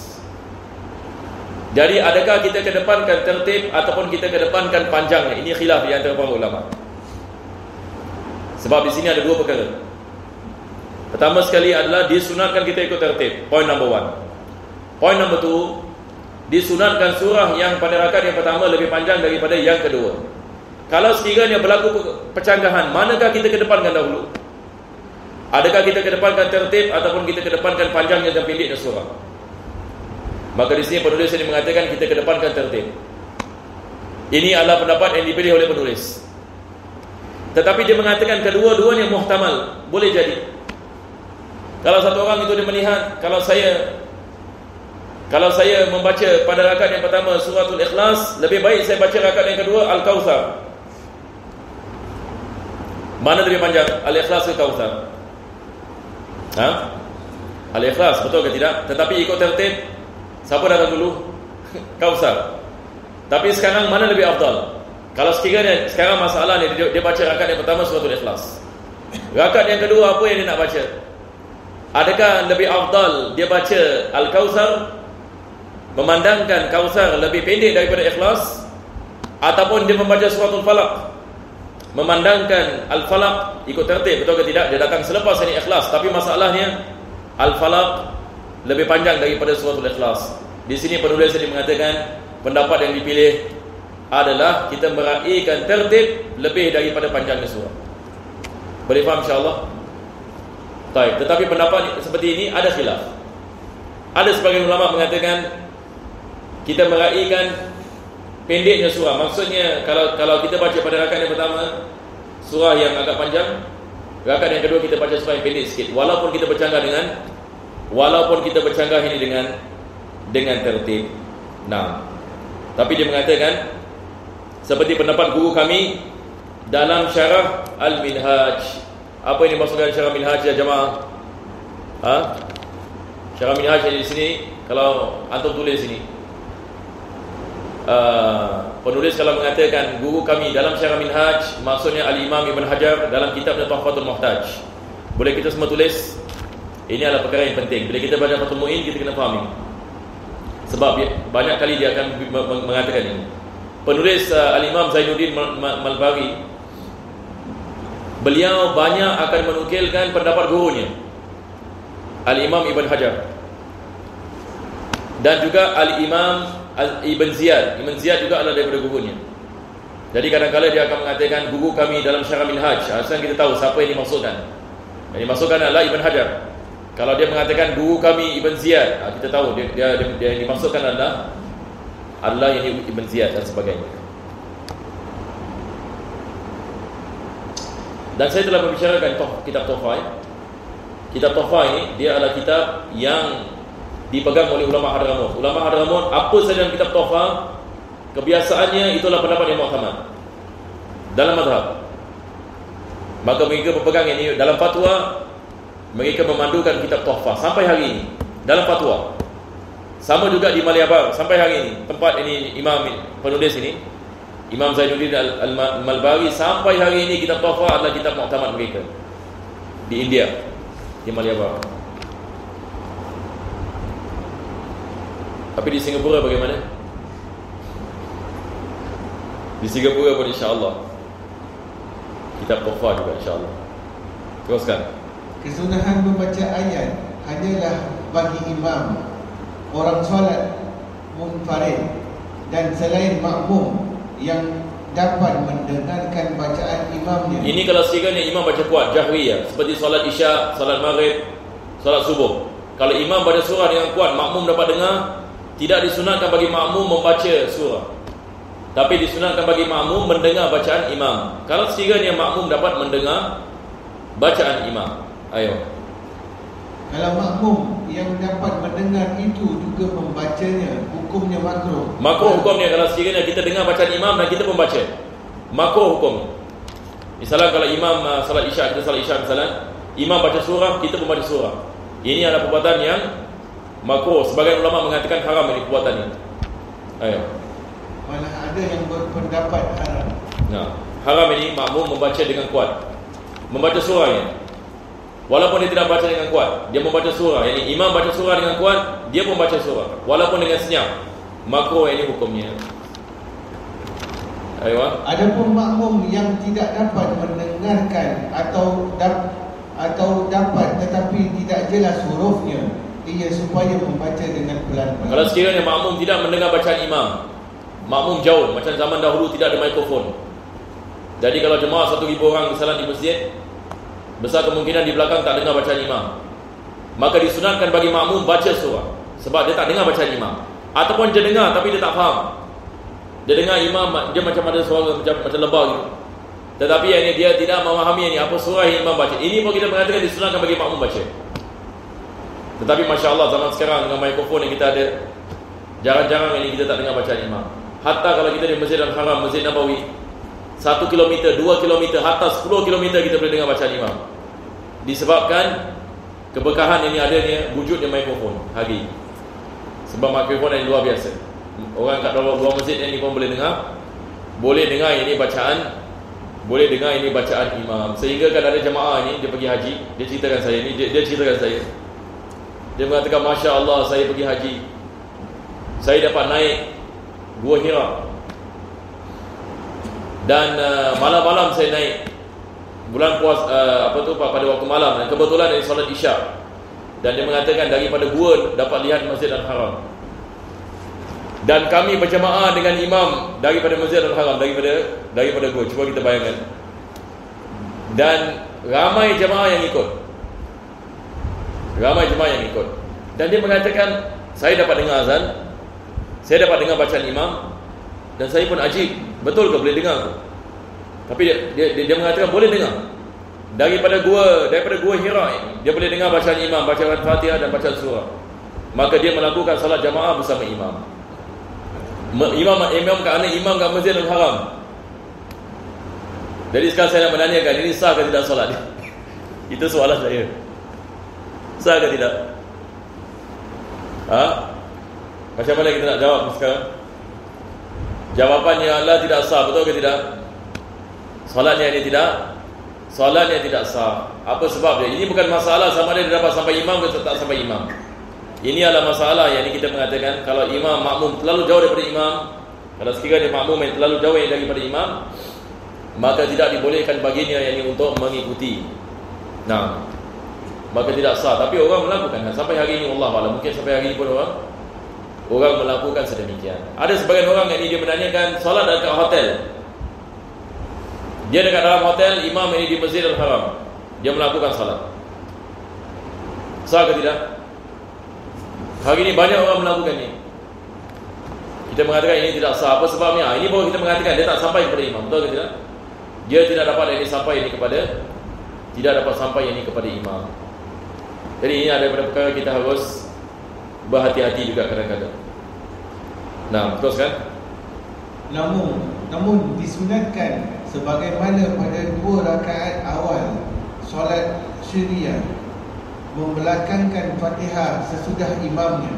Jadi adakah kita kedepankan tertib ataupun kita kedepankan panjangnya? Ini khilaf di antara para ulama. Sebab di sini ada dua perkara. Pertama sekali adalah disunatkan kita ikut tertib. Point number one. Point number two, disunatkan surah yang pada rakaat yang pertama lebih panjang daripada yang kedua. Kalau sekiranya berlaku percanggahan, manakah kita kedepankan dahulu? Adakah kita kedepankan tertib ataupun kita kedepankan panjangnya dan pendeknya surah? Maka di sini penulis ini mengatakan kita kedepankan tertib. Ini adalah pendapat yang dipilih oleh penulis. Tetapi dia mengatakan kedua-duanya muhtamal, boleh jadi. Kalau satu orang itu dia melihat, kalau saya Kalau saya membaca pada rakaat yang pertama suratul Ikhlas, lebih baik saya baca rakaat yang kedua Al-Kautsar. Mana lebih panjang, Al-Ikhlas ke Kautsar? Ha? Al-Ikhlas, betul ke tidak? Tetapi ikut tertib, siapa datang dulu? Kautsar. Tapi sekarang mana lebih afdal? Kalau sekiranya sekarang masalah ni, dia, dia baca rakaat yang pertama suratul Ikhlas, rakaat yang kedua apa yang dia nak baca? Adakah lebih afdal dia baca Al-Kautsar, memandangkan Kautsar lebih pendek daripada Ikhlas, ataupun dia membaca suratul Falaq, memandangkan Al-Falaq ikut tertib, betul ke tidak? Dia datang selepas ini Ikhlas, tapi masalahnya Al-Falaq lebih panjang daripada suratul Ikhlas. Di sini penulis ini mengatakan pendapat yang dipilih adalah kita meraihkan tertib lebih daripada panjangnya surah. Boleh faham insya-Allah? Baik, tetapi pendapat seperti ini ada khilaf. Ada sebagian ulama mengatakan kita meraihkan pendeknya surah. Maksudnya kalau kalau kita baca pada rakaat yang pertama surah yang agak panjang, rakaat yang kedua kita baca surah yang pendek sikit, walaupun kita bercanggah dengan walaupun kita bercanggah ini dengan dengan tertib. Nah, tapi dia mengatakan seperti pendapat guru kami dalam syarah Al-Minhaj. Apa yang dimaksudkan syarah Minhaj ya jemaah? Ha? Syarah Minhaj di sini, kalau antum tulis sini, uh, penulis kalau mengatakan guru kami dalam syarah Minhaj, maksudnya Al-Imam Ibn Hajar dalam kitabnya Tuhfatul Muhtaj. Boleh kita semua tulis? Ini adalah perkara yang penting. Bila kita baca Fathul Muin, kita kena fahami. Sebab banyak kali dia akan mengatakan ini. Penulis uh, Al-Imam Zainuddin Malbari, beliau banyak akan menukilkan pendapat gurunya Al-Imam Ibn Hajar, dan juga Al-Imam Ibn Ziyad. Ibn Ziyad juga adalah daripada gurunya. Jadi kadang-kadang dia akan mengatakan guru kami dalam syarah Minhaj. Asal kita tahu siapa yang dimaksudkan. Yang dimaksudkan adalah Ibn Hajar. Kalau dia mengatakan guru kami Ibn Ziyad, kita tahu dia, dia, dia, dia yang dimaksudkan adalah adalah yang Ibn Ziyad dan sebagainya. Dan saya telah membicarakan toh, kitab Tuhfah. Kitab Tuhfah ini dia adalah kitab yang dipegang oleh ulama Hadramut. Ulama Hadramut, apa saja dalam kitab Tuhfah, kebiasaannya itulah pendapat yang muhtamad dalam mazhab. Maka mereka berpegang ini dalam fatwa. Mereka memandukan kitab Tuhfah sampai hari ini dalam fatwa. Sama juga di Maliabar sampai hari ini. Tempat ini imam penulis ini, Imam Zainuddin Al-Malbari, sampai hari ini kitab Tuhfah adalah kitab muktamad mereka di India, di Maliabar. Tapi di Singapura bagaimana? Di Singapura pun insya-Allah kitab Tuhfah juga insya-Allah. Teruskan. Kesunahan membaca ayat hanyalah bagi imam, orang solat munfarid dan selain makmum yang dapat mendengarkan bacaan imamnya. Ini kalau sekiranya imam baca kuat, jahriyah, seperti solat isya, solat maghrib, solat subuh. Kalau imam baca surah dengan kuat, makmum dapat dengar, tidak disunatkan bagi makmum membaca surah, tapi disunatkan bagi makmum mendengar bacaan imam. Kalau sekiranya makmum dapat mendengar bacaan imam, ayo. Kalau makmum yang dapat mendengar itu juga membacanya, hukumnya makruh. Makruh hukumnya kalau sekiranya kita dengar bacaan imam dan kita membaca. Makruh hukum. Misalnya kalau imam uh, salat isya, kita salat isya misalnya, imam baca surah, kita membaca surah. Ini adalah perbuatan yang makruh. Sebagian ulama mengatakan haram ini perbuatan ini. Ayo. Malah ada yang berpendapat haram. Nah, haram ini makmum membaca dengan kuat. Membaca surah ini. Walaupun dia tidak baca dengan kuat, dia membaca surah. Yani imam baca surah dengan kuat, dia pun baca surah walaupun dengan senyap. Makruh ini hukumnya. Aywa. Adapun makmum yang tidak dapat mendengarkan atau dap, atau dapat tetapi tidak jelas hurufnya, ia supaya membaca dengan pelan-pelan. Kalau sekiranya makmum tidak mendengar bacaan imam, makmum jauh, macam zaman dahulu tidak ada mikrofon. Jadi kalau jemaah satu ribu orang bersalat di masjid, besar kemungkinan di belakang tak dengar bacaan imam, maka disunatkan bagi makmum baca surah, sebab dia tak dengar bacaan imam. Ataupun dia dengar tapi dia tak faham. Dia dengar imam, dia macam ada suara macam, macam lebah gitu, tetapi yang ini dia tidak memahami ini apa surah yang imam baca. Ini pun kita mengatakan disunatkan bagi makmum baca. Tetapi Masya Allah zaman sekarang dengan mikrofon yang kita ada, jarang-jarang ini kita tak dengar bacaan imam. Hatta kalau kita di Masjid Al-Haram, Masjid Nabawi, satu kilometer, dua kilometer, hatta sepuluh kilometer kita boleh dengar bacaan imam. Disebabkan keberkahan ini adanya wujudnya mikrofon hari. Sebab mikrofon yang luar biasa. Orang kat luar, luar masjid ni pun boleh dengar, boleh dengar ini bacaan, boleh dengar ini bacaan imam. Sehingga kan ada jemaah ni, dia pergi haji, dia ceritakan saya ni, dia, dia ceritakan saya, dia mengatakan, Masya Allah, saya pergi haji, saya dapat naik Gua Hira, dan uh, malam-malam saya naik bulan puas, uh, apa tu pada waktu malam, dan kebetulan dari solat Isyak. Dan dia mengatakan daripada gua dapat lihat Masjid Al-Haram, dan kami berjemaah dengan imam daripada Masjid Al-Haram, daripada daripada gua. Cuba kita bayangkan. Dan ramai jemaah yang ikut, ramai jemaah yang ikut. Dan dia mengatakan, saya dapat dengar azan, saya dapat dengar bacaan imam, dan saya pun ajib, betul ke boleh dengar? Tapi dia, dia, dia mengatakan boleh dengar. Daripada gua, daripada gua Hira, dia boleh dengar bacaan imam, bacaan Fatihah dan bacaan surah. Maka dia melakukan salat jamaah bersama imam. Imam imam kat mana? Imam kat Masjid Al-Haram. Jadi sekarang saya nak menanyakan, ini sah ke tidak solat? Itu soalan saya. Sah ke tidak? Ha? Macam mana kita nak jawab sekarang? Jawapannya adalah tidak sah, betul ke tidak? Solatnya ini tidak, solatnya tidak sah. Apa sebab dia? Ini bukan masalah sama ada dia dapat sampai imam ke tak sampai imam. Ini adalah masalah yang ini kita mengatakan, kalau imam makmum terlalu jauh daripada imam, kalau sekiranya makmum yang terlalu jauh daripada imam, maka tidak dibolehkan baginya yang ini untuk mengikuti. Nah, maka tidak sah. Tapi orang melakukan sampai hari ini, Allah Allah, mungkin sampai hari ini pun orang orang melakukan sedemikian. Ada sebagian orang yang ini dia menanyakan solat dekat hotel. Dia dekat dalam hotel, imam ini di Masjid Al-Haram, dia melakukan salat. Sah ke tidak? Hari ini banyak orang melakukan ini. Kita mengatakan ini tidak sah. Apa sebabnya? Ini baru kita mengatakan dia tak sampai kepada imam, betul ke tidak? Dia tidak dapat ini sampai ini kepada, tidak dapat sampai ini kepada imam. Jadi ini ada pada perkara kita harus berhati-hati juga kadang-kadang. Nah, teruskan. Namun, namun disunatkan sebagaimana pada dua rakaat awal solat syariah, membelakangkan Fatihah sesudah imamnya.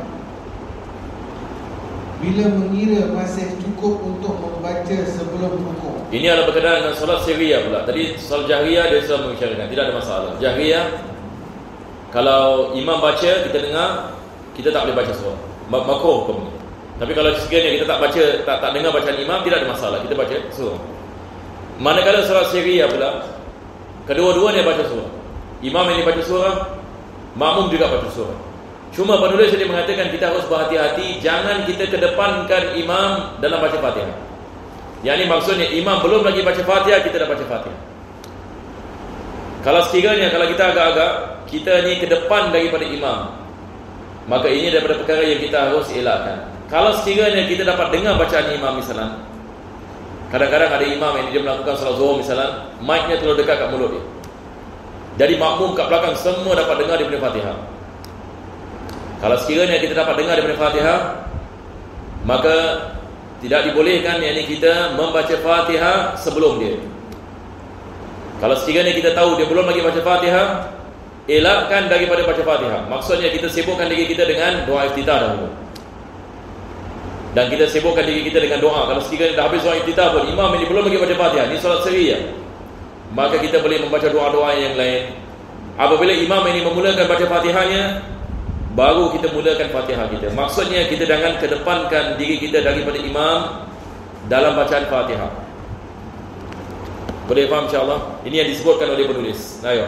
Bila mengira masih cukup untuk membaca sebelum rukuk. Ini adalah berkenaan dengan solat syariah pula. Tadi solat jahriyah dia sudah mengisyaratkan, tidak ada masalah. Jahriyah, kalau imam baca, kita dengar, kita tak boleh baca surah, makruh hukum ni. Tapi kalau sekiranya kita tak baca, tak tak dengar bacaan imam, tidak ada masalah, kita baca surah. Manakala solat syariah pula, kedua-duanya baca surah. Imam ini baca surah, makmum juga baca surah. Cuma penulis dia mengatakan kita harus berhati-hati, jangan kita kedepankan imam dalam baca Fatihah. Yang ini maksudnya imam belum lagi baca Fatihah, kita dah baca Fatihah. Kalau sekiranya kalau kita agak-agak, kita ni ke depan daripada imam, maka ini daripada perkara yang kita harus elakkan. Kalau sekiranya kita dapat dengar bacaan imam misalnya, kadang-kadang ada imam yang dia melakukan salat zuhur misalnya, mic-nya terlalu dekat kat mulut dia, jadi makmum kat belakang semua dapat dengar daripada Fatihah. Kalau sekiranya kita dapat dengar daripada Fatihah, maka tidak dibolehkan yakni kita membaca Fatihah sebelum dia. Kalau sekiranya kita tahu dia belum lagi baca Fatihah, elakkan daripada baca Fatihah. Maksudnya kita sibukkan diri kita dengan doa iftitah dahulu, dan kita sibukkan diri kita dengan doa. Kalau sekiranya dah habis doa iftitah pun imam ini belum lagi baca Fatihah, ini solat syariah, maka kita boleh membaca doa-doa yang lain. Apabila imam ini memulakan baca Fatihahnya, baru kita mulakan Fatihah kita. Maksudnya kita jangan kedepankan diri kita daripada imam dalam bacaan Fatihah. Boleh faham insya-Allah? Ini yang disebutkan oleh penulis. Ayo.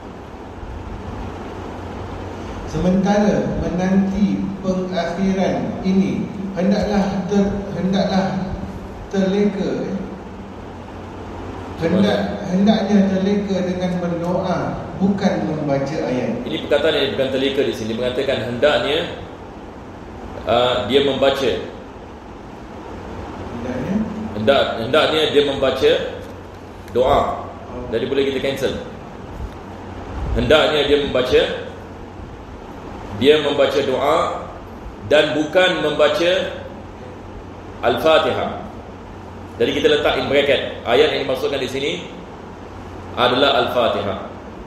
Sementara menanti pengakhiran ini, hendaklah ter, hendaklah terleka eh? hendak hendaknya terleka dengan berdoa, bukan membaca ayat. Ini perkataan yang bukan terleka di sini, mengatakan hendaknya uh, dia membaca. Hendaknya Hendak hendaknya dia membaca doa. oh. Jadi boleh kita cancel. Hendaknya dia membaca dia membaca doa dan bukan membaca Al-Fatihah. Jadi kita letak in bracket, ayat yang dimaksudkan di sini adalah Al-Fatihah.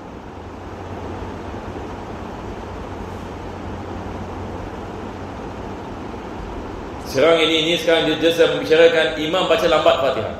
Sekarang ini ini sekarang dia, dia sedang membicarakan imam baca lambat Fatihah,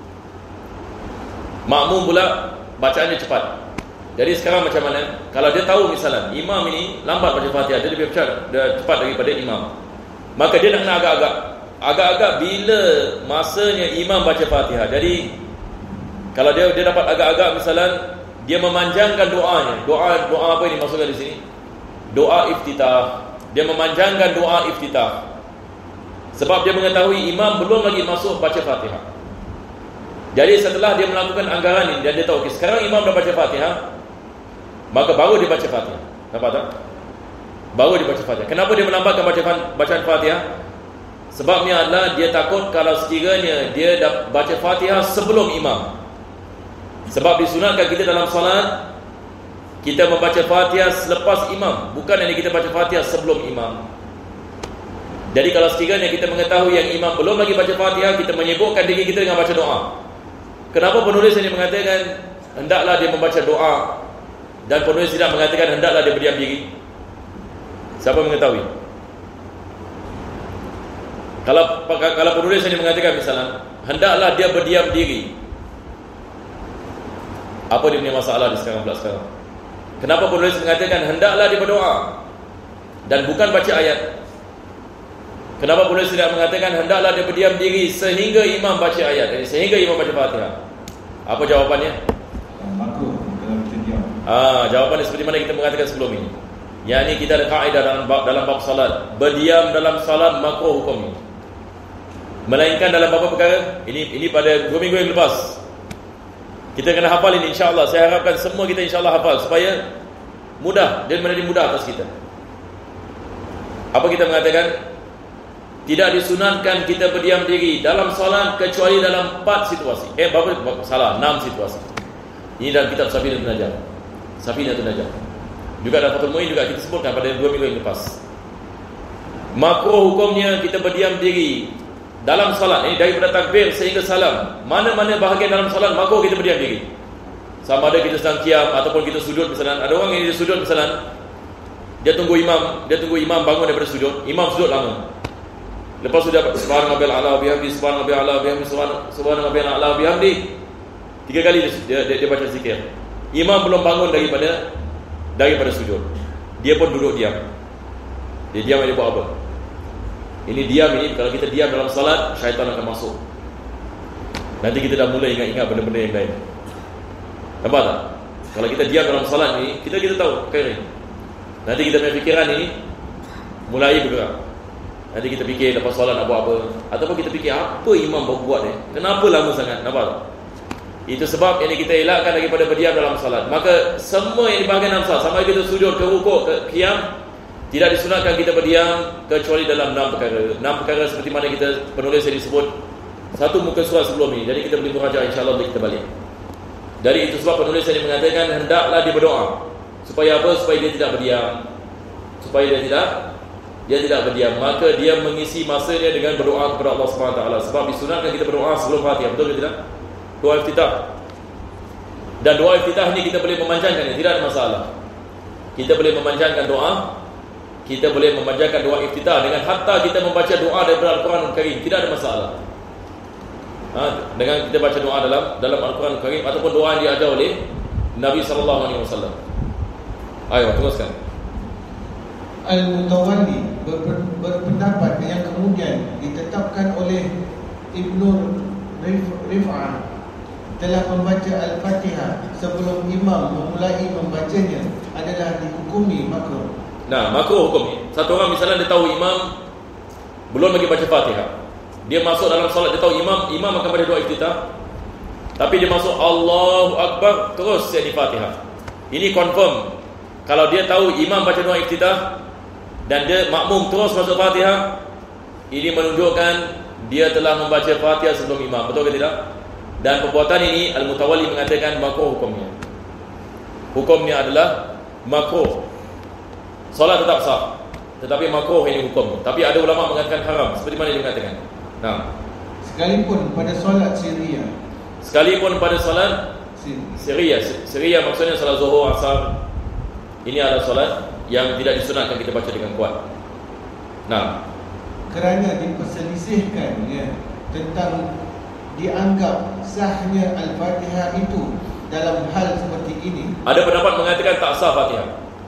makmum pula bacaannya cepat. Jadi sekarang macam mana? Kalau dia tahu misalnya imam ini lambat baca Fatihah, dia lebih cepat, dia cepat daripada imam, maka dia nak kena agak-agak Agak-agak bila masanya imam baca Fatihah. Jadi kalau dia dia dapat agak-agak misalnya dia memanjangkan doanya. Doa doa apa ini maksudnya di sini? Doa iftitah. Dia memanjangkan doa iftitah. Sebab dia mengetahui imam belum lagi masuk baca Fatihah. Jadi setelah dia melakukan anggaran ini dan dia tahu okay, sekarang imam dah baca Fatihah, maka baru dia baca Fatihah. Nampak tak? Baru dia baca Fatihah. Kenapa dia melambatkan bacaan bacaan Fatihah? Sebabnya adalah dia takut kalau sekiranya dia dah baca Fatihah sebelum imam. Sebab disunatkan kita dalam salat kita membaca Fatihah selepas imam, bukan yang kita baca Fatihah sebelum imam. Jadi kalau sekiranya kita mengetahui yang imam belum lagi baca Fatihah, kita menyibukkan diri kita dengan baca doa. Kenapa penulis ini mengatakan hendaklah dia membaca doa dan penulis tidak mengatakan hendaklah dia berdiam diri? Siapa mengetahui? Kalau kalau penulis ini mengatakan misalnya hendaklah dia berdiam diri, apa dia punya masalah di sekarang pula sekarang? Kenapa penulis mengatakan hendaklah dia berdoa dan bukan baca ayat? Kenapa penulis tidak mengatakan hendaklah dia berdiam diri sehingga imam baca ayat, jadi sehingga imam baca Fatihah? Apa jawapannya? Makruh dalam terdiam. Ah, jawapannya seperti mana kita mengatakan sebelum ini. Yang ini kita ada kaedah dalam bab dalam bab salat, berdiam dalam salat makruh hukumnya. Melainkan dalam beberapa perkara. Ini ini pada dua minggu yang lepas kita kena hafal ini insya-Allah. Saya harapkan semua kita insya-Allah hafal supaya mudah dan menjadi mudah atas kita. Apa kita mengatakan? Tidak disunatkan kita berdiam diri dalam solat kecuali dalam empat situasi. Eh berapa? Salah, enam situasi. Ini dalam kitab Shafiee dan Najah. Shafiee dan Najah. Juga dalam Fathul Muin juga kita sebutkan pada dua minggu yang lepas. Makruh hukumnya kita berdiam diri dalam salat ini daripada takbir sehingga salam. Mana-mana bahagian dalam salat makruh kita berdiam diri. Sama ada kita sedang qiyam ataupun kita sujud misalnya. Ada orang yang dia sujud misalnya, dia tunggu imam, dia tunggu imam bangun daripada sujud. Imam sujud lama. Lepas sudah subhanallah a'la bihamdi subhanallah a'la bihamdi subhanallah a'la bihamdi. Tiga kali dia, dia, dia baca zikir. Imam belum bangun daripada daripada sujud. Dia pun duduk diam. Dia diam, dia buat apa? Ini diam ini, kalau kita diam dalam salat, syaitan akan masuk. Nanti kita dah mulai ingat-ingat benda-benda yang lain. Nampak tak? Kalau kita diam dalam salat ni, kita kita tahu perkara ni. Nanti kita punya fikiran ni mulai bergerak. Nanti kita fikir lepas salat nak buat apa, ataupun kita fikir apa imam baru buat ni, kenapa lama sangat. Nampak tak? Itu sebab yang kita elakkan daripada berdiam dalam salat. Maka semua yang dibahagikan dalam salat, sama kita sujud, ke rukuk, ke qiyam, tidak disunatkan kita berdiam kecuali dalam enam perkara. Enam perkara seperti mana kita penulis yang disebut satu muka surat sebelum ini. Jadi kita boleh meraja insya-Allah bila kita balik. Dari itu sebab penulis yang mengatakan hendaklah dia berdoa. Supaya apa? Supaya dia tidak berdiam. Supaya dia tidak dia tidak berdiam. Maka dia mengisi masanya dengan berdoa kepada Allah Subhanahu Wa Taala. Sebab disunatkan kita berdoa sebelum Fatihah. Betul ke tidak? Doa iftitah. Dan doa iftitah ini kita boleh memanjangkan, tidak ada masalah. Kita boleh memanjangkan doa. Kita boleh memanjangkan doa iftitah dengan hatta kita membaca doa daripada Al-Quran Al-Karim, tidak ada masalah. Ha, dengan kita baca doa dalam dalam Al-Quran Al-Karim ataupun doa yang diajar oleh Nabi sallallahu alaihi wasallam. Ayo teruskan. Al-Mutawalli ber, berpendapat yang kemudian ditetapkan oleh Ibnu Rif'ah telah membaca Al-Fatihah sebelum imam memulai membacanya adalah dihukumi makruh. Nah, makruh hukum ni. Satu orang misalnya dia tahu imam belum lagi baca Fatihah. Dia masuk dalam solat, dia tahu imam imam akan baca doa iftitah. Tapi dia masuk Allahu Akbar terus jadi Fatihah. Ini confirm. Kalau dia tahu imam baca doa iftitah dan dia makmum terus masuk Fatihah, ini menunjukkan dia telah membaca Fatihah sebelum imam. Betul ke tidak? Dan perbuatan ini Al-Mutawalli mengatakan makruh hukumnya. Hukumnya adalah makruh. Solat tetap sah, tetapi makruh ini hukum. Tapi ada ulama mengatakan haram, seperti mana dia mengatakan. Nah, sekalipun pada solat sirriyah. Sekalipun pada solat sirriyah. Sirriyah maksudnya solat zuhur, asar. Ini adalah solat yang tidak disunatkan kita baca dengan kuat. Nah, kerana diperselisihkan ya, tentang dianggap sahnya Al-Fatihah itu dalam hal seperti ini. Ada pendapat mengatakan tak sah Fatihah.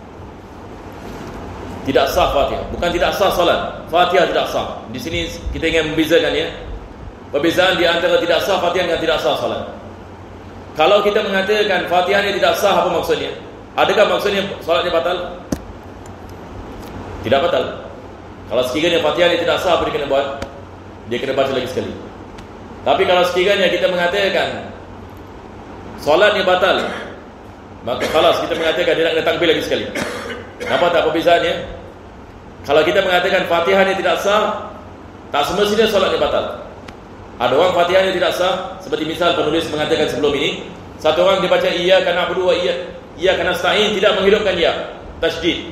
Tidak sah Fatihah. Bukan tidak sah solat, Fatihah tidak sah. Di sini kita ingin membezakan ya, perbezaan di antara tidak sah Fatihah dengan tidak sah solat. Kalau kita mengatakan Fatihah ini tidak sah, apa maksudnya? Adakah maksudnya solatnya batal? Tidak batal. Kalau sekiranya Fatihah ini tidak sah, apa dia kena buat? Dia kena baca lagi sekali. Tapi kalau sekiranya kita mengatakan solatnya batal, maka khalas kita mengatakan dia nak kena takbir lagi sekali. Nampak tak perbezaannya? Kalau kita mengatakan Fatihah ini tidak sah, tak semestinya solatnya batal. Ada orang Fatihah ini tidak sah, seperti misal penulis mengatakan sebelum ini, satu orang dia baca iyyaka na'budu wa iyyaka nasta'in, tidak menghidupkan ya, tasydid.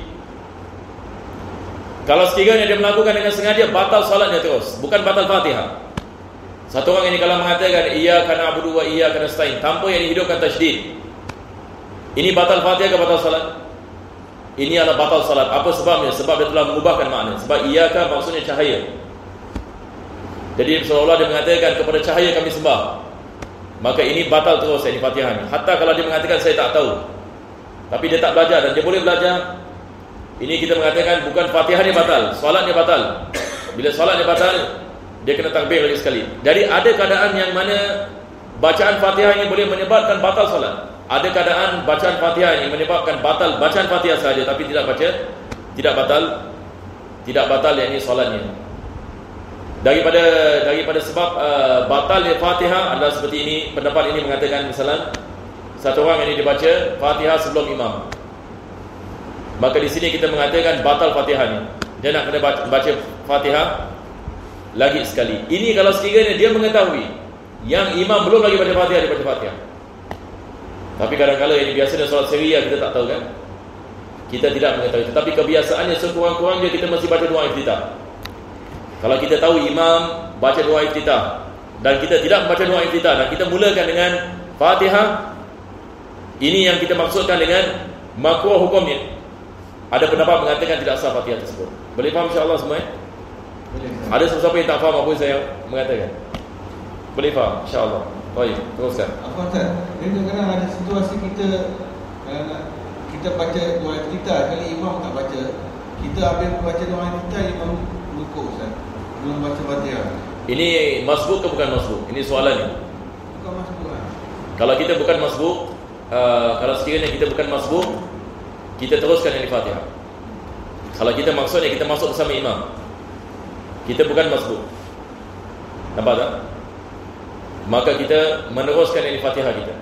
Kalau sekiranya dia melakukan dengan sengaja, batal solatnya terus, bukan batal Fatihah. Satu orang ini kalau mengatakan iyyaka na'budu wa iyyaka nasta'in tanpa yang dihidupkan tasydid, ini batal Fatihah ke batal salat? Ini adalah batal salat. Apa sebabnya? Sebab dia telah mengubahkan makna. Sebab iyyaka maksudnya cahaya. Jadi seolah-olah dia mengatakan kepada cahaya kami sembah. Maka ini batal terus ini Fatihah ni. Hatta kalau dia mengatakan saya tak tahu, tapi dia tak belajar dan dia boleh belajar, ini kita mengatakan bukan Fatihah ni batal, solatnya batal. Bila solatnya batal, dia kena takbir lagi sekali. Jadi ada keadaan yang mana bacaan Fatihah ini boleh menyebabkan batal solat. Ada keadaan bacaan Fatihah ini menyebabkan batal bacaan Fatihah saja, tapi tidak baca, tidak batal, tidak batal yakni solatnya. Daripada daripada sebab uh, batalnya Fatihah adalah seperti ini. Pendapat ini mengatakan misalnya satu orang ini dibaca Fatihah sebelum imam, maka di sini kita mengatakan batal Fatihah ni. Dia nak kena baca, baca Fatihah lagi sekali. Ini kalau sekiranya dia mengetahui yang imam belum lagi baca Fatihah, dia baca Fatihah. Tapi kadang-kadang ini biasanya solat sirriyah kita tak tahu kan, kita tidak mengetahui. Tetapi kebiasaannya sekurang-kurangnya kita mesti baca doa iftitah. Kalau kita tahu imam baca doa iftitah dan kita tidak membaca doa iftitah dan kita mulakan dengan Fatihah, ini yang kita maksudkan dengan makruh hukumnya. Ada pendapat mengatakan tidak sah Fatihah tersebut. Boleh faham insya-Allah semua? Eh? Boleh. Ada siapa yang tak faham apa saya mengatakan? Boleh faham insya-Allah. Baik, teruskan. Apa Ustaz? Kadang-kadang ada situasi kita uh, kita baca doa iftitah, kali imam tak baca, kita habis baca doa iftitah, imam rukuk Ustaz, belum baca Fatihah. Ini masbuk ke bukan masbuk? Ini soalan ni. Bukan masbuk lah. Kalau kita bukan masbuk, uh, kalau sekiranya kita bukan masbuk, kita teruskan yang di Fatihah. Kalau kita maksudnya kita masuk bersama imam, kita bukan masbuk, nampak tak? Maka kita meneruskan yang di Fatihah kita.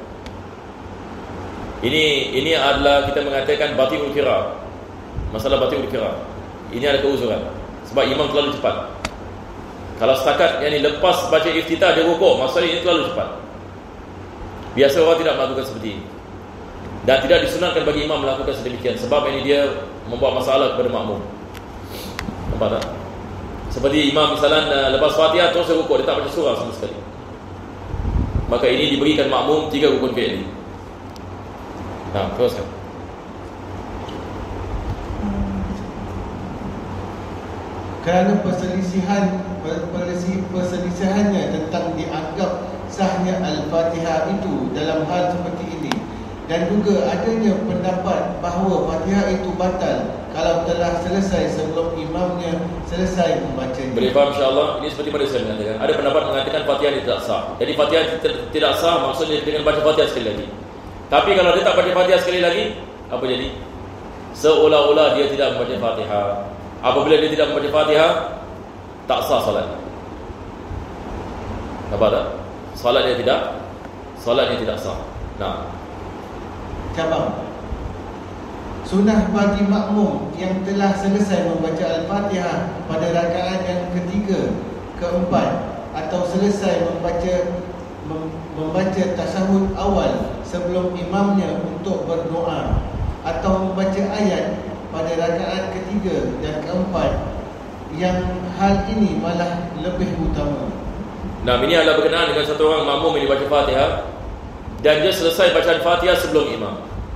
Ini ini adalah kita mengatakan batilul qiraah. Masalah batilul qiraah. Ini ada keuzuran. Sebab imam terlalu cepat. Kalau setakat yang ini lepas baca iftitah dia rukuk, maksudnya ini terlalu cepat. Biasa orang tidak melakukan seperti ini. Dan tidak disunatkan bagi imam melakukan sedemikian, sebab ini dia membuat masalah kepada makmum. Nampak tak? Seperti imam misalnya lepas Fatihah terus rukuk, dia tak baca surah sama sekali. Maka ini diberikan makmum tiga rukun fi'li. Nah, teruskan. Kerana perselisihan perselisihannya tentang dianggap sahnya Al-Fatihah itu dalam hal seperti ini, dan juga adanya pendapat bahawa Fatihah itu batal kalau telah selesai sebelum imam imamnya selesai membacanya. Boleh faham insya-Allah? Ini seperti mana saya mengatakan. Ada pendapat mengatakan Fatihah ini tidak sah. Jadi Fatihah tidak sah maksudnya dengan baca Fatihah sekali lagi. Tapi kalau dia tak baca Fatihah sekali lagi, apa jadi? Seolah-olah dia tidak membaca Fatihah. Apabila dia tidak membaca Fatihah, tak sah salat. Nampak tak? Salat dia tidak Salat dia tidak sah. Nah, cabang sunnah bagi makmum yang telah selesai membaca Al-Fatihah pada rakaat yang ketiga, keempat atau selesai membaca mem, membaca tasyahud awal sebelum imamnya untuk berdoa, atau membaca ayat pada rakaat ketiga dan keempat, yang hal ini malah lebih utama. Nah, ini adalah berkenaan dengan satu orang makmum yang dibaca Fatihah dan dia selesai bacaan Fatihah sebelum imam.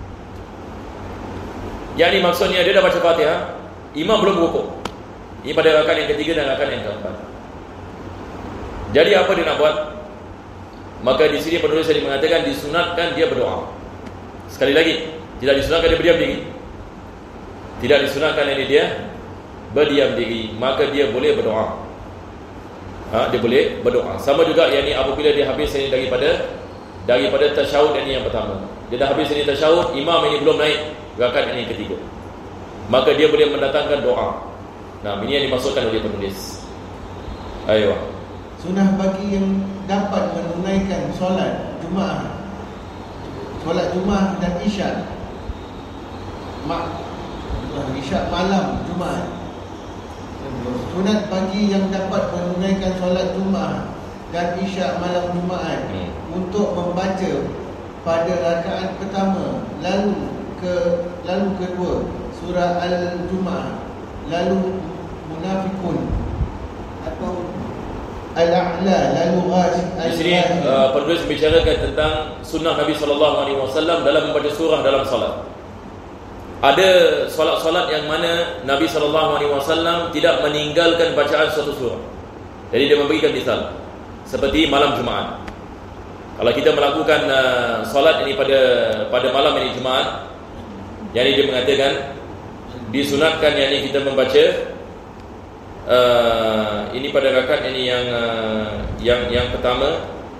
Yang ini maksudnya dia dah baca Fatihah, imam belum rukuk. Ini pada rakaat yang ketiga dan rakaat yang keempat. Jadi apa dia nak buat? Maka di sini penulis tadi mengatakan disunatkan dia berdoa. Sekali lagi, tidak disunatkan dia berdiam diri. Tidak disunatkan ini dia berdiam diri, maka dia boleh berdoa. Ha, dia boleh berdoa. Sama juga yang ini apabila dia habis ini daripada daripada tasyahud ini yang pertama. Dia dah habis ini tasyahud, imam ini belum naik rakaat ini ketiga, maka dia boleh mendatangkan doa. Nah, ini yang dimaksudkan oleh penulis. Ayo. Sunnah bagi yang dapat menunaikan solat Jumaat, solat Jumaat dan Isyak, mak Isyak malam Jumaat. Sunat bagi yang dapat menunaikan solat Jumaat dan Isyak malam Jumaat hmm. untuk membaca pada rakaat pertama, lalu ke lalu kedua surah Al-Jumaah, lalu Munafikun atau Al-A'la, lalu Ghash. Di sini uh, penulis membicarakan tentang sunnah Nabi sallallahu alaihi wasallam dalam membaca surah dalam solat. Ada solat-solat yang mana Nabi sallallahu alaihi wasallam tidak meninggalkan bacaan suatu surah. Jadi dia memberikan misal seperti malam Jumaat. Kalau kita melakukan uh, solat ini pada pada malam ini Jumaat, yang ini dia mengatakan disunatkan yang ini kita membaca uh, ini pada rakaat ini yang uh, yang yang pertama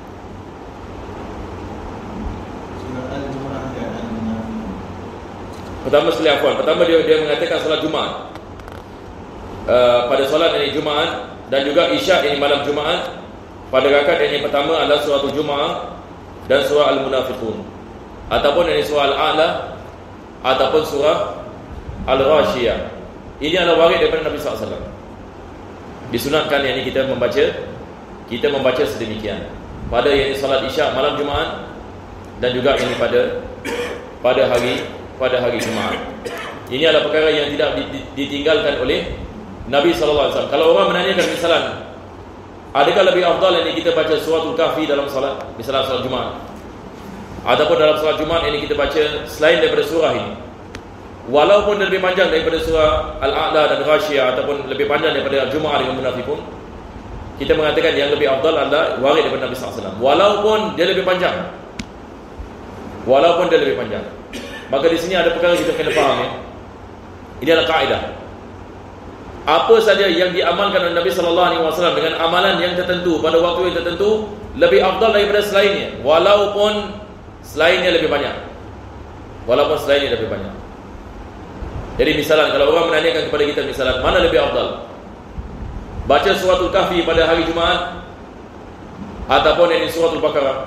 surah Al-Jumaah dan Al-Munafikun. Pertama sekali afwan, pertama dia dia mengatakan solat Jumaat. Uh, pada solat ini Jumaat dan juga Isyak ini malam Jumaat, pada rakaat yang pertama adalah surah Al-Jumaah dan surah Al-Munafikun, ataupun ini surah Al-A'la ataupun surah Al-Ghashiyah. Ini adalah warid daripada Nabi sallallahu alaihi wasallam. Disunatkan yang ini kita membaca kita membaca sedemikian pada yang ini solat Isyak malam Jumaat dan juga ini pada pada hari pada hari Jumaat. Ini adalah perkara yang tidak ditinggalkan oleh Nabi sallallahu alaihi wasallam. Kalau orang menanyakan misalan, adakah lebih afdal ini kita baca suratul Kahfi dalam salat, misalnya salat Jumaat, ataupun dalam salat Jumaat ini kita baca selain daripada surah ini, walaupun lebih panjang daripada surah Al-A'la dan Ghashiyah, ataupun lebih panjang daripada Jumaat dengan Munafikun, kita mengatakan yang lebih afdal adalah warid daripada Nabi sallallahu alaihi wasallam, walaupun dia lebih panjang. Walaupun dia lebih panjang. Maka di sini ada perkara kita kena faham ya. Ini adalah kaedah. Apa saja yang diamalkan oleh Nabi sallallahu alaihi wasallam dengan amalan yang tertentu pada waktu yang tertentu lebih afdal daripada selainnya, walaupun selainnya lebih banyak. Walaupun selainnya lebih banyak. Jadi misalan kalau orang menanyakan kepada kita misalan mana lebih afdal, baca suratul Kahfi pada hari Jumaat ataupun ini suratul Baqarah,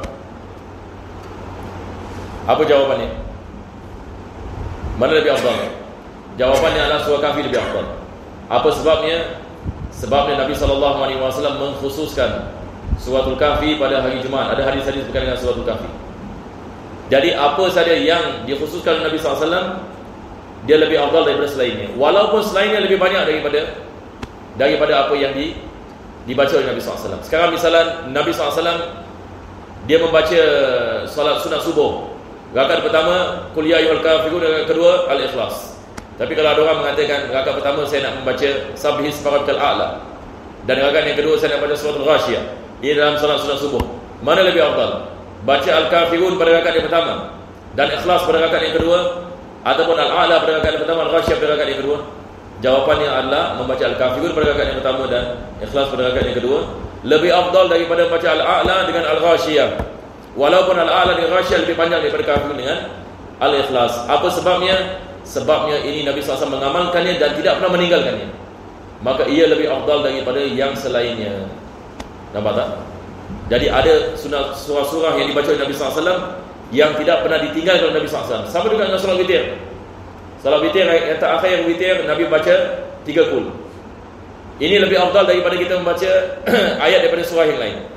apa jawapannya? Mana lebih afdal? Jawapannya adalah surah Kahfi lebih afdal. Apa sebabnya? Sebabnya Nabi sallallahu alaihi wasallam mengkhususkan suratul Kahfi pada hari Jumaat. Ada hadis-hadis berkaitan dengan suratul Kahfi. Jadi apa saja yang dikhususkan oleh Nabi sallallahu alaihi wasallam, dia lebih afdal daripada selainnya, walaupun selainnya lebih banyak daripada daripada apa yang di, dibaca oleh Nabi sallallahu alaihi wasallam. Sekarang misalan Nabi sallallahu alaihi wasallam dia membaca solat sunat subuh, rakaat pertama qul ya ayyuhal kafirun, rakaat kedua al-ikhlas. Tapi kalau ada orang mengatakan rakaat pertama saya nak membaca Sabbihisma rabbikal a'la dan rakaat yang kedua saya nak baca surah Al-Ghashiyah, ini dalam solat sunat subuh, mana lebih afdal? Baca al-kafirun pada rakaat yang pertama dan ikhlas pada rakaat yang kedua, ataupun al-a'la pada rakaat yang pertama, al-Ghashiyah pada rakaat yang kedua? jawapannya adalah membaca Al-Kafirun pada rakaat yang pertama dan Ikhlas pada rakaat yang kedua lebih afdal daripada membaca Al-A'la dengan Al-Ghashiyah. Walaupun Al-A'la dengan Ghashiyah lebih panjang daripada Kafirun dengan Al-Ikhlas. Apa sebabnya? Sebabnya ini Nabi sallallahu alaihi wasallam mengamalkannya dan tidak pernah meninggalkannya. Maka ia lebih afdal daripada yang selainnya. Nampak tak? Jadi ada surah-surah yang dibaca oleh Nabi sallallahu alaihi wasallam yang tidak pernah ditinggalkan oleh Nabi sallallahu alaihi wasallam. Sama juga dengan solat witir. Solat witir yang terakhir yang witir Nabi baca tiga kul. Ini lebih afdal daripada kita membaca ayat daripada surah yang lain.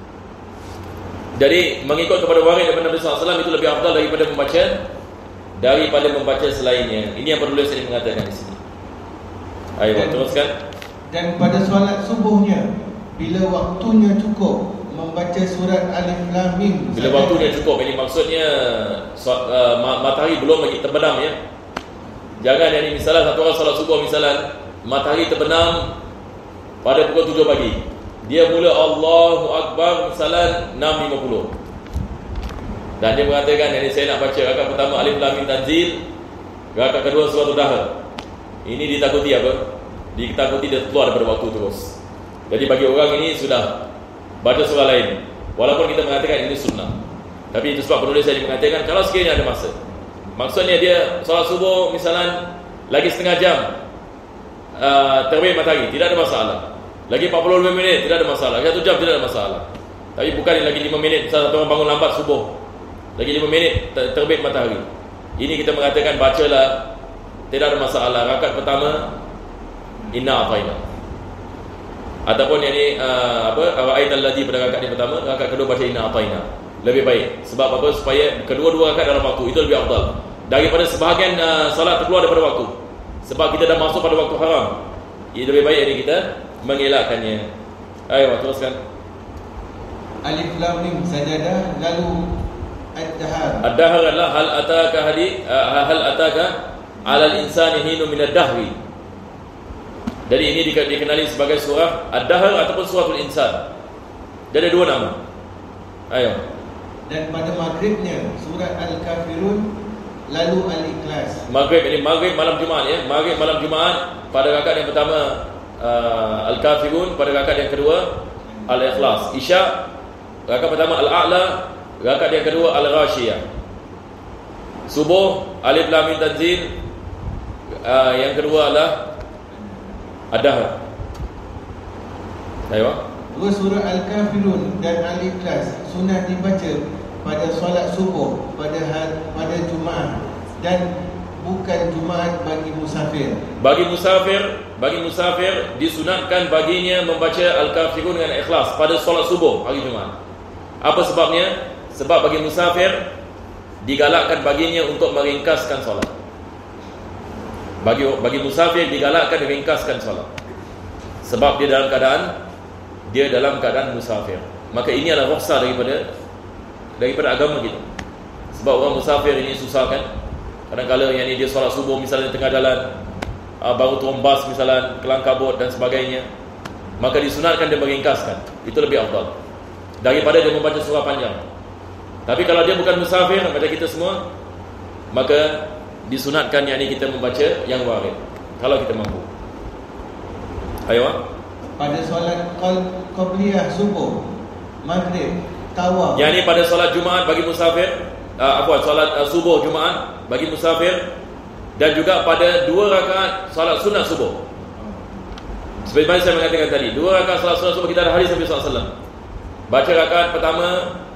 Jadi mengikut kepada waris daripada Nabi sallallahu alaihi wasallam itu lebih afdal daripada membaca daripada membaca selainnya. Ini yang penulis ini mengatakan di sini. Ayo teruskan. Dan pada solat subuhnya bila waktunya cukup membaca surat Alif Lam Mim. Bila waktunya cukup ini maksudnya uh, matahari belum lagi terbenam ya. Jangan yang ini misalnya satu orang solat subuh misalnya matahari terbenam pada pukul tujuh pagi. Dia mula Allahu Akbar misalnya enam lima puluh. Dan dia mengatakan yang ini saya nak baca rakaat pertama Alif Lam Mim Tanzil, rakaat kedua surah Ad-Dahr. Ini ditakuti apa? Ditakuti dia keluar daripada waktu terus. Jadi bagi orang ini sudah baca surah lain. Walaupun kita mengatakan ini sunnah. Tapi itu sebab penulis saya mengatakan kalau sekiranya ada masa. Maksudnya dia solat subuh misalnya lagi setengah jam uh, terbit matahari, tidak ada masalah. Lagi empat puluh lima minit tidak ada masalah. Satu jam tidak ada masalah. Tapi bukan lagi lima minit misalnya satu orang bangun lambat subuh. Lagi lima minit terbit matahari. Ini kita mengatakan bacalah, tidak ada masalah. Rakaat pertama inna a'tayna. Ataupun yang ni uh, apa ara'aital ladzi pada rakaat yang pertama, rakaat kedua baca inna a'tayna. Lebih baik. Sebab apa? Supaya kedua-dua rakaat dalam waktu. Itu lebih afdal daripada sebahagian uh, salat terkeluar daripada waktu. Sebab kita dah masuk pada waktu haram. Ini lebih baik ini kita mengelakkannya. Ayo teruskan. Alif Lam Mim sajadah lalu Ad-Dahr. Ad-Dahr adalah hal ataka hadi uh, hal ataka 'alal insani hinu min ad-dahri. Jadi ini dikenali sebagai surah Ad-Dahr ataupun suratul Insan. Jadi ada dua nama. Ayo. Dan pada maghribnya surat Al-Kafirun lalu Al-Ikhlas. Maghrib ini maghrib malam Jumaat ya. Maghrib malam Jumaat pada rakaat yang pertama uh, Al-Kafirun, pada rakaat yang kedua Al-Ikhlas. Isya rakaat pertama Al-A'la, rakaat yang kedua Al-Ghashiyah. Subuh Alif Lam Mim Tanzil, uh, yang kedua adalah Ad-Dahr. Ayo. Dua surah Al-Kafirun dan Al-Ikhlas sunat dibaca pada solat subuh pada hari, pada Jumaat dan bukan Jumaat bagi musafir. Bagi musafir, bagi musafir disunatkan baginya membaca Al-Kafirun dengan Ikhlas pada solat subuh hari Jumaat. Apa sebabnya? Sebab bagi musafir digalakkan baginya untuk meringkaskan solat. Bagi bagi musafir digalakkan meringkaskan solat. Sebab dia dalam keadaan dia dalam keadaan musafir. Maka ini adalah rukhsah daripada daripada agama kita. Sebab orang musafir ini susah kan. Kadang-kadang yang ni dia solat subuh misalnya tengah jalan, baru turun bas misalnya, kelang kabut dan sebagainya. Maka disunatkan dia meringkaskan. Itu lebih afdal daripada dia membaca surah panjang. Tapi kalau dia bukan musafir macam kita semua, maka disunatkan yang ni kita membaca yang warid kalau kita mampu. Ayo. Pada solat qabliyah subuh, maghrib, tawaf. Yang ni pada solat Jumaat bagi musafir, uh, apa solat uh, subuh Jumaat bagi musafir, dan juga pada dua rakaat solat sunat subuh. Seperti mana saya mengatakan tadi, dua rakaat solat sunat subuh kita ada hadis Nabi sallallahu alaihi wasallam. Baca rakaat pertama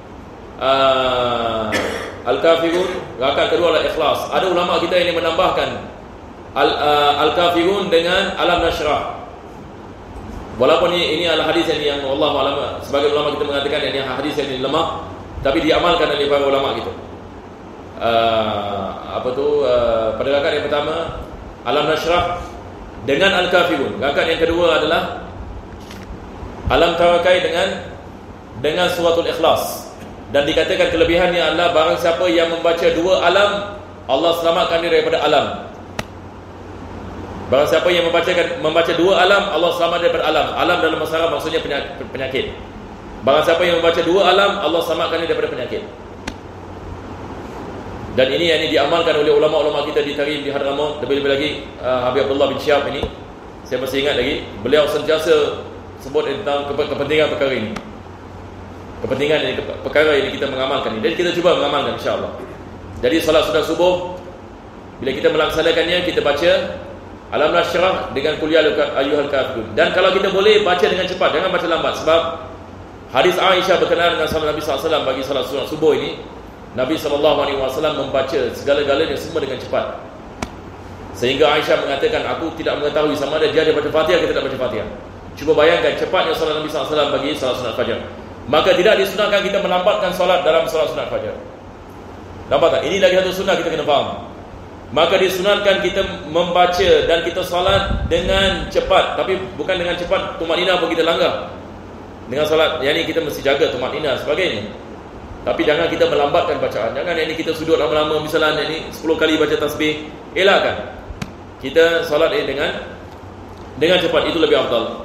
uh, Al-Kafirun, rakaat kedua Al-Ikhlas. Ada ulama kita yang menambahkan Al, uh, Al-Kafirun dengan Alam Nashrah. Walaupun ini, ini adalah hadis yang, yang Allah Alam, sebagai ulama kita mengatakan yang, yang hadis yang ini lemah, tapi diamalkan oleh para ulama kita. Uh, apa tu uh, pada rakaat yang pertama Alam Nashrah dengan Al-Kafirun. Rakaat yang kedua adalah Alam Tarakai dengan dengan suratul Ikhlas. Dan dikatakan kelebihannya adalah barang siapa yang membaca dua alam, Allah selamatkan dia daripada alam. Barang siapa yang membacakan membaca dua alam, Allah selamat daripada alam. Alam dalam bahasa Arab maksudnya penyakit. Barang siapa yang membaca dua alam, Allah selamatkan dia daripada penyakit. Dan ini yang ini diamalkan oleh ulama-ulama kita di Tarim, di Hadramaut. Lebih-lebih lagi uh, Habib Abdullah bin Syihab ini, saya masih ingat lagi, beliau sentiasa sebut tentang kepentingan perkara ini. Kepentingan ini, perkara ini kita mengamalkan ini. Dan kita cuba mengamalkan, insya-Allah. Jadi salat sunat subuh, bila kita melaksanakannya, kita baca Alam Nashrah dengan Qul ya ayyuhal kafirun. Dan kalau kita boleh baca dengan cepat, jangan baca lambat. Sebab hadis Aisyah berkenaan dengan salat Nabi sallallahu alaihi wasallam bagi salat sunat subuh ini, Nabi sallallahu alaihi wasallam membaca segala-galanya semua dengan cepat. Sehingga Aisyah mengatakan, aku tidak mengetahui sama ada dia ada baca Fatihah atau tidak baca Fatihah. Cuba bayangkan cepatnya salat Nabi sallallahu alaihi wasallam bagi salat sunat fajar. Maka tidak disunatkan kita melambatkan salat dalam salat sunat fajar. Nampak tak? Ini lagi satu sunat kita kena faham. Maka disunatkan kita membaca dan kita salat dengan cepat. Tapi bukan dengan cepat tumakninah pun kita langgar. Dengan salat, yang ini kita mesti jaga tumakninah sebagainya. Tapi jangan kita melambatkan bacaan. Jangan yang ini kita sudut lama-lama, misalnya yang ini sepuluh kali baca tasbih, elakkan. Kita salat eh dengan dengan cepat, itu lebih afdal.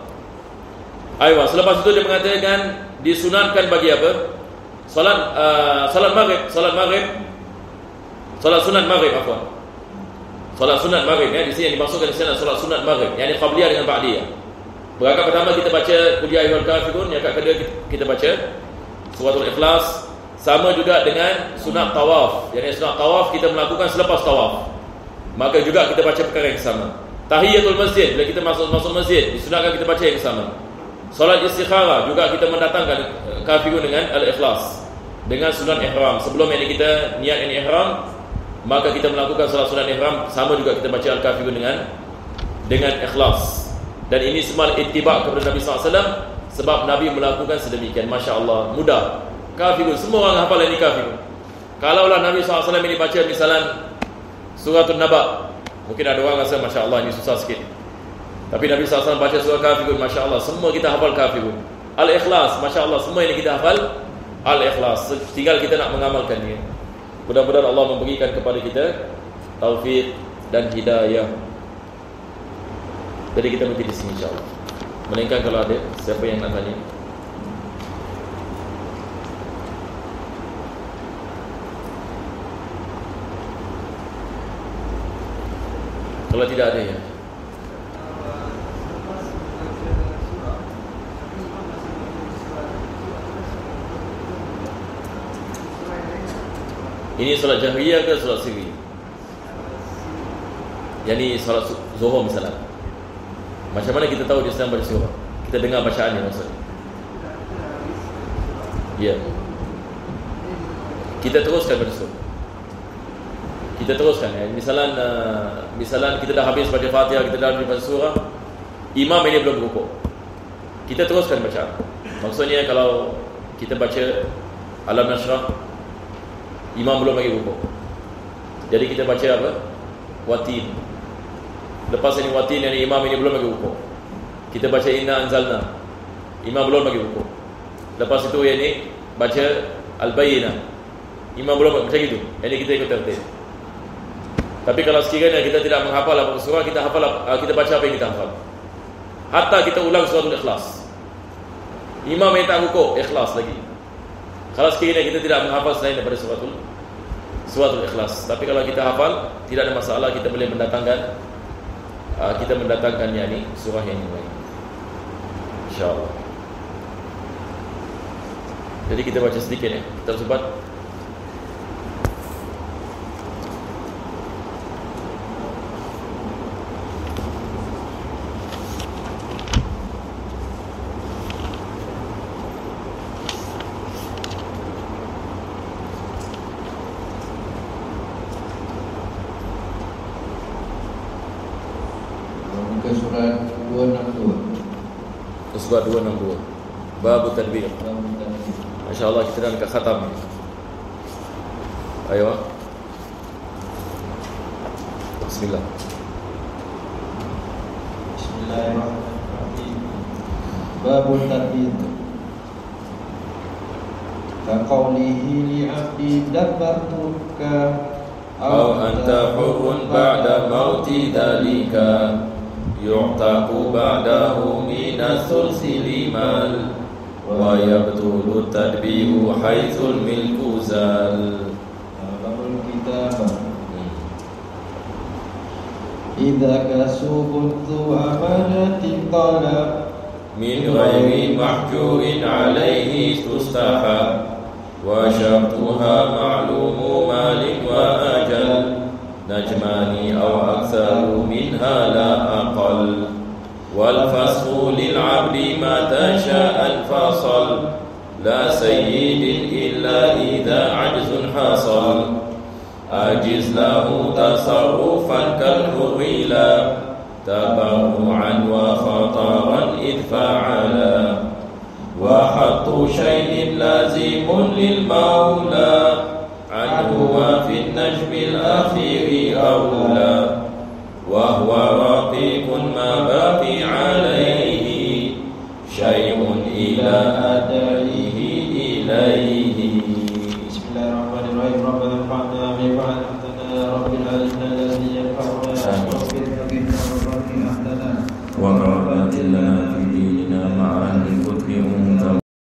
Aywa, selepas itu dia mengatakan disunatkan bagi apa? Salat uh, salat maghrib, salat maghrib. Salat sunat maghrib afwan. Salat sunat maghrib ya, di sini yang dimaksudkan di sana salat sunat maghrib, yakni qabliyah dengan ba'diyah. Rakaat pertama kita baca Qul ya ayyuhal kafirun, yang kedua kita baca suratul Ikhlas. Sama juga dengan sunat tawaf. Yakni sunat tawaf kita melakukan selepas tawaf. Maka juga kita baca perkara yang sama. Tahiyatul masjid, bila kita masuk masuk masjid, disunatkan kita baca yang sama. Salat istikharah juga kita mendatangkan kafirun dengan al-ikhlas, dengan sunat ihram. Sebelum ini kita niat ini ihram, maka kita melakukan salat sunat ihram, sama juga kita baca al-kafirun dengan dengan ikhlas. Dan ini semua ittiba' kepada Nabi sallallahu alaihi wasallam, sebab Nabi melakukan sedemikian. Masya-Allah, mudah. Kafirun, semua orang hafal ini kafirun. Kalaulah Nabi sallallahu alaihi wasallam ini baca misalan suratul Naba, mungkin ada orang rasa masya-Allah ini susah sikit. Tapi Nabi sallallahu alaihi wasallam baca surah kafirun, masya-Allah semua kita hafal kafirun. Al-Ikhlas, masya-Allah semua ini kita hafal Al-Ikhlas. Tinggal kita nak mengamalkan dia. Mudah-mudahan Allah memberikan kepada kita taufik dan hidayah. Jadi kita berhenti di sini insya-Allah. Melainkan kalau ada siapa yang nak tanya. Kalau tidak ada ya. Ini solat jahriyah ke solat sirri? Yang ni solat zuhur misalnya. Macam mana kita tahu dia sedang baca surah? Kita dengar bacaannya maksudnya. Ya. Kita teruskan baca surah. Kita teruskan ya. Misalan uh, misalan kita dah habis baca Fatihah, kita dah habis baca surah, imam ini belum rukuk. Kita teruskan bacaan. Maksudnya kalau kita baca Alam Nashrah, imam belum lagi rukuk. Jadi kita baca apa? Watin. Lepas ini watin, yang imam ini belum lagi rukuk. Kita baca Inna Anzalna, imam belum lagi rukuk. Lepas itu yang ini baca Al-Bayyinah, imam belum, macam itu. Jadi kita ikut tertib. Tapi kalau sekiranya kita tidak menghafal apa surah, kita hafal, kita baca apa yang kita hafal. Hatta kita ulang suratul Ikhlas, imam yang tak rukuk, Ikhlas lagi. Kalau sekiranya kita tidak menghafal selain daripada suratul suratul Ikhlas. Tapi kalau kita hafal, tidak ada masalah, kita boleh mendatangkan uh, kita mendatangkan yang ini surah yang lain, insya-Allah. Jadi kita baca sedikit ya, kita sebut. Surat dua enam dua Bab Tadbir. Masya-Allah kita dah dekat khatam. Ayo. Bismillah. Bismillahirrahmanirrahim. Bab Tadbir. Kaqaulihi li'abdi dabbartuka aw anta hurun ba'da mauti dalika yu'taqu ba'dahu minas sulsi liman wa yabtulu tadbihu haitsul milku zal. Babul kitab إذا كسوب ذو أمانة طلب من غير محجور عليه تستحب وشرطها معلوم مال وأجل نجمان أو أكثر منها لا أقل والفسخ للعبد متى شاء انفصل لا سيد إلا إذا عجز حصل أجز له تصرفا كالحر لا تبرعا وخطرا إذ فعلا وحط شيء لازم للمولى عنه وفي النجم الأخير أولى وهو رقيق ما باقي عليه شيء إلى أدائه إليه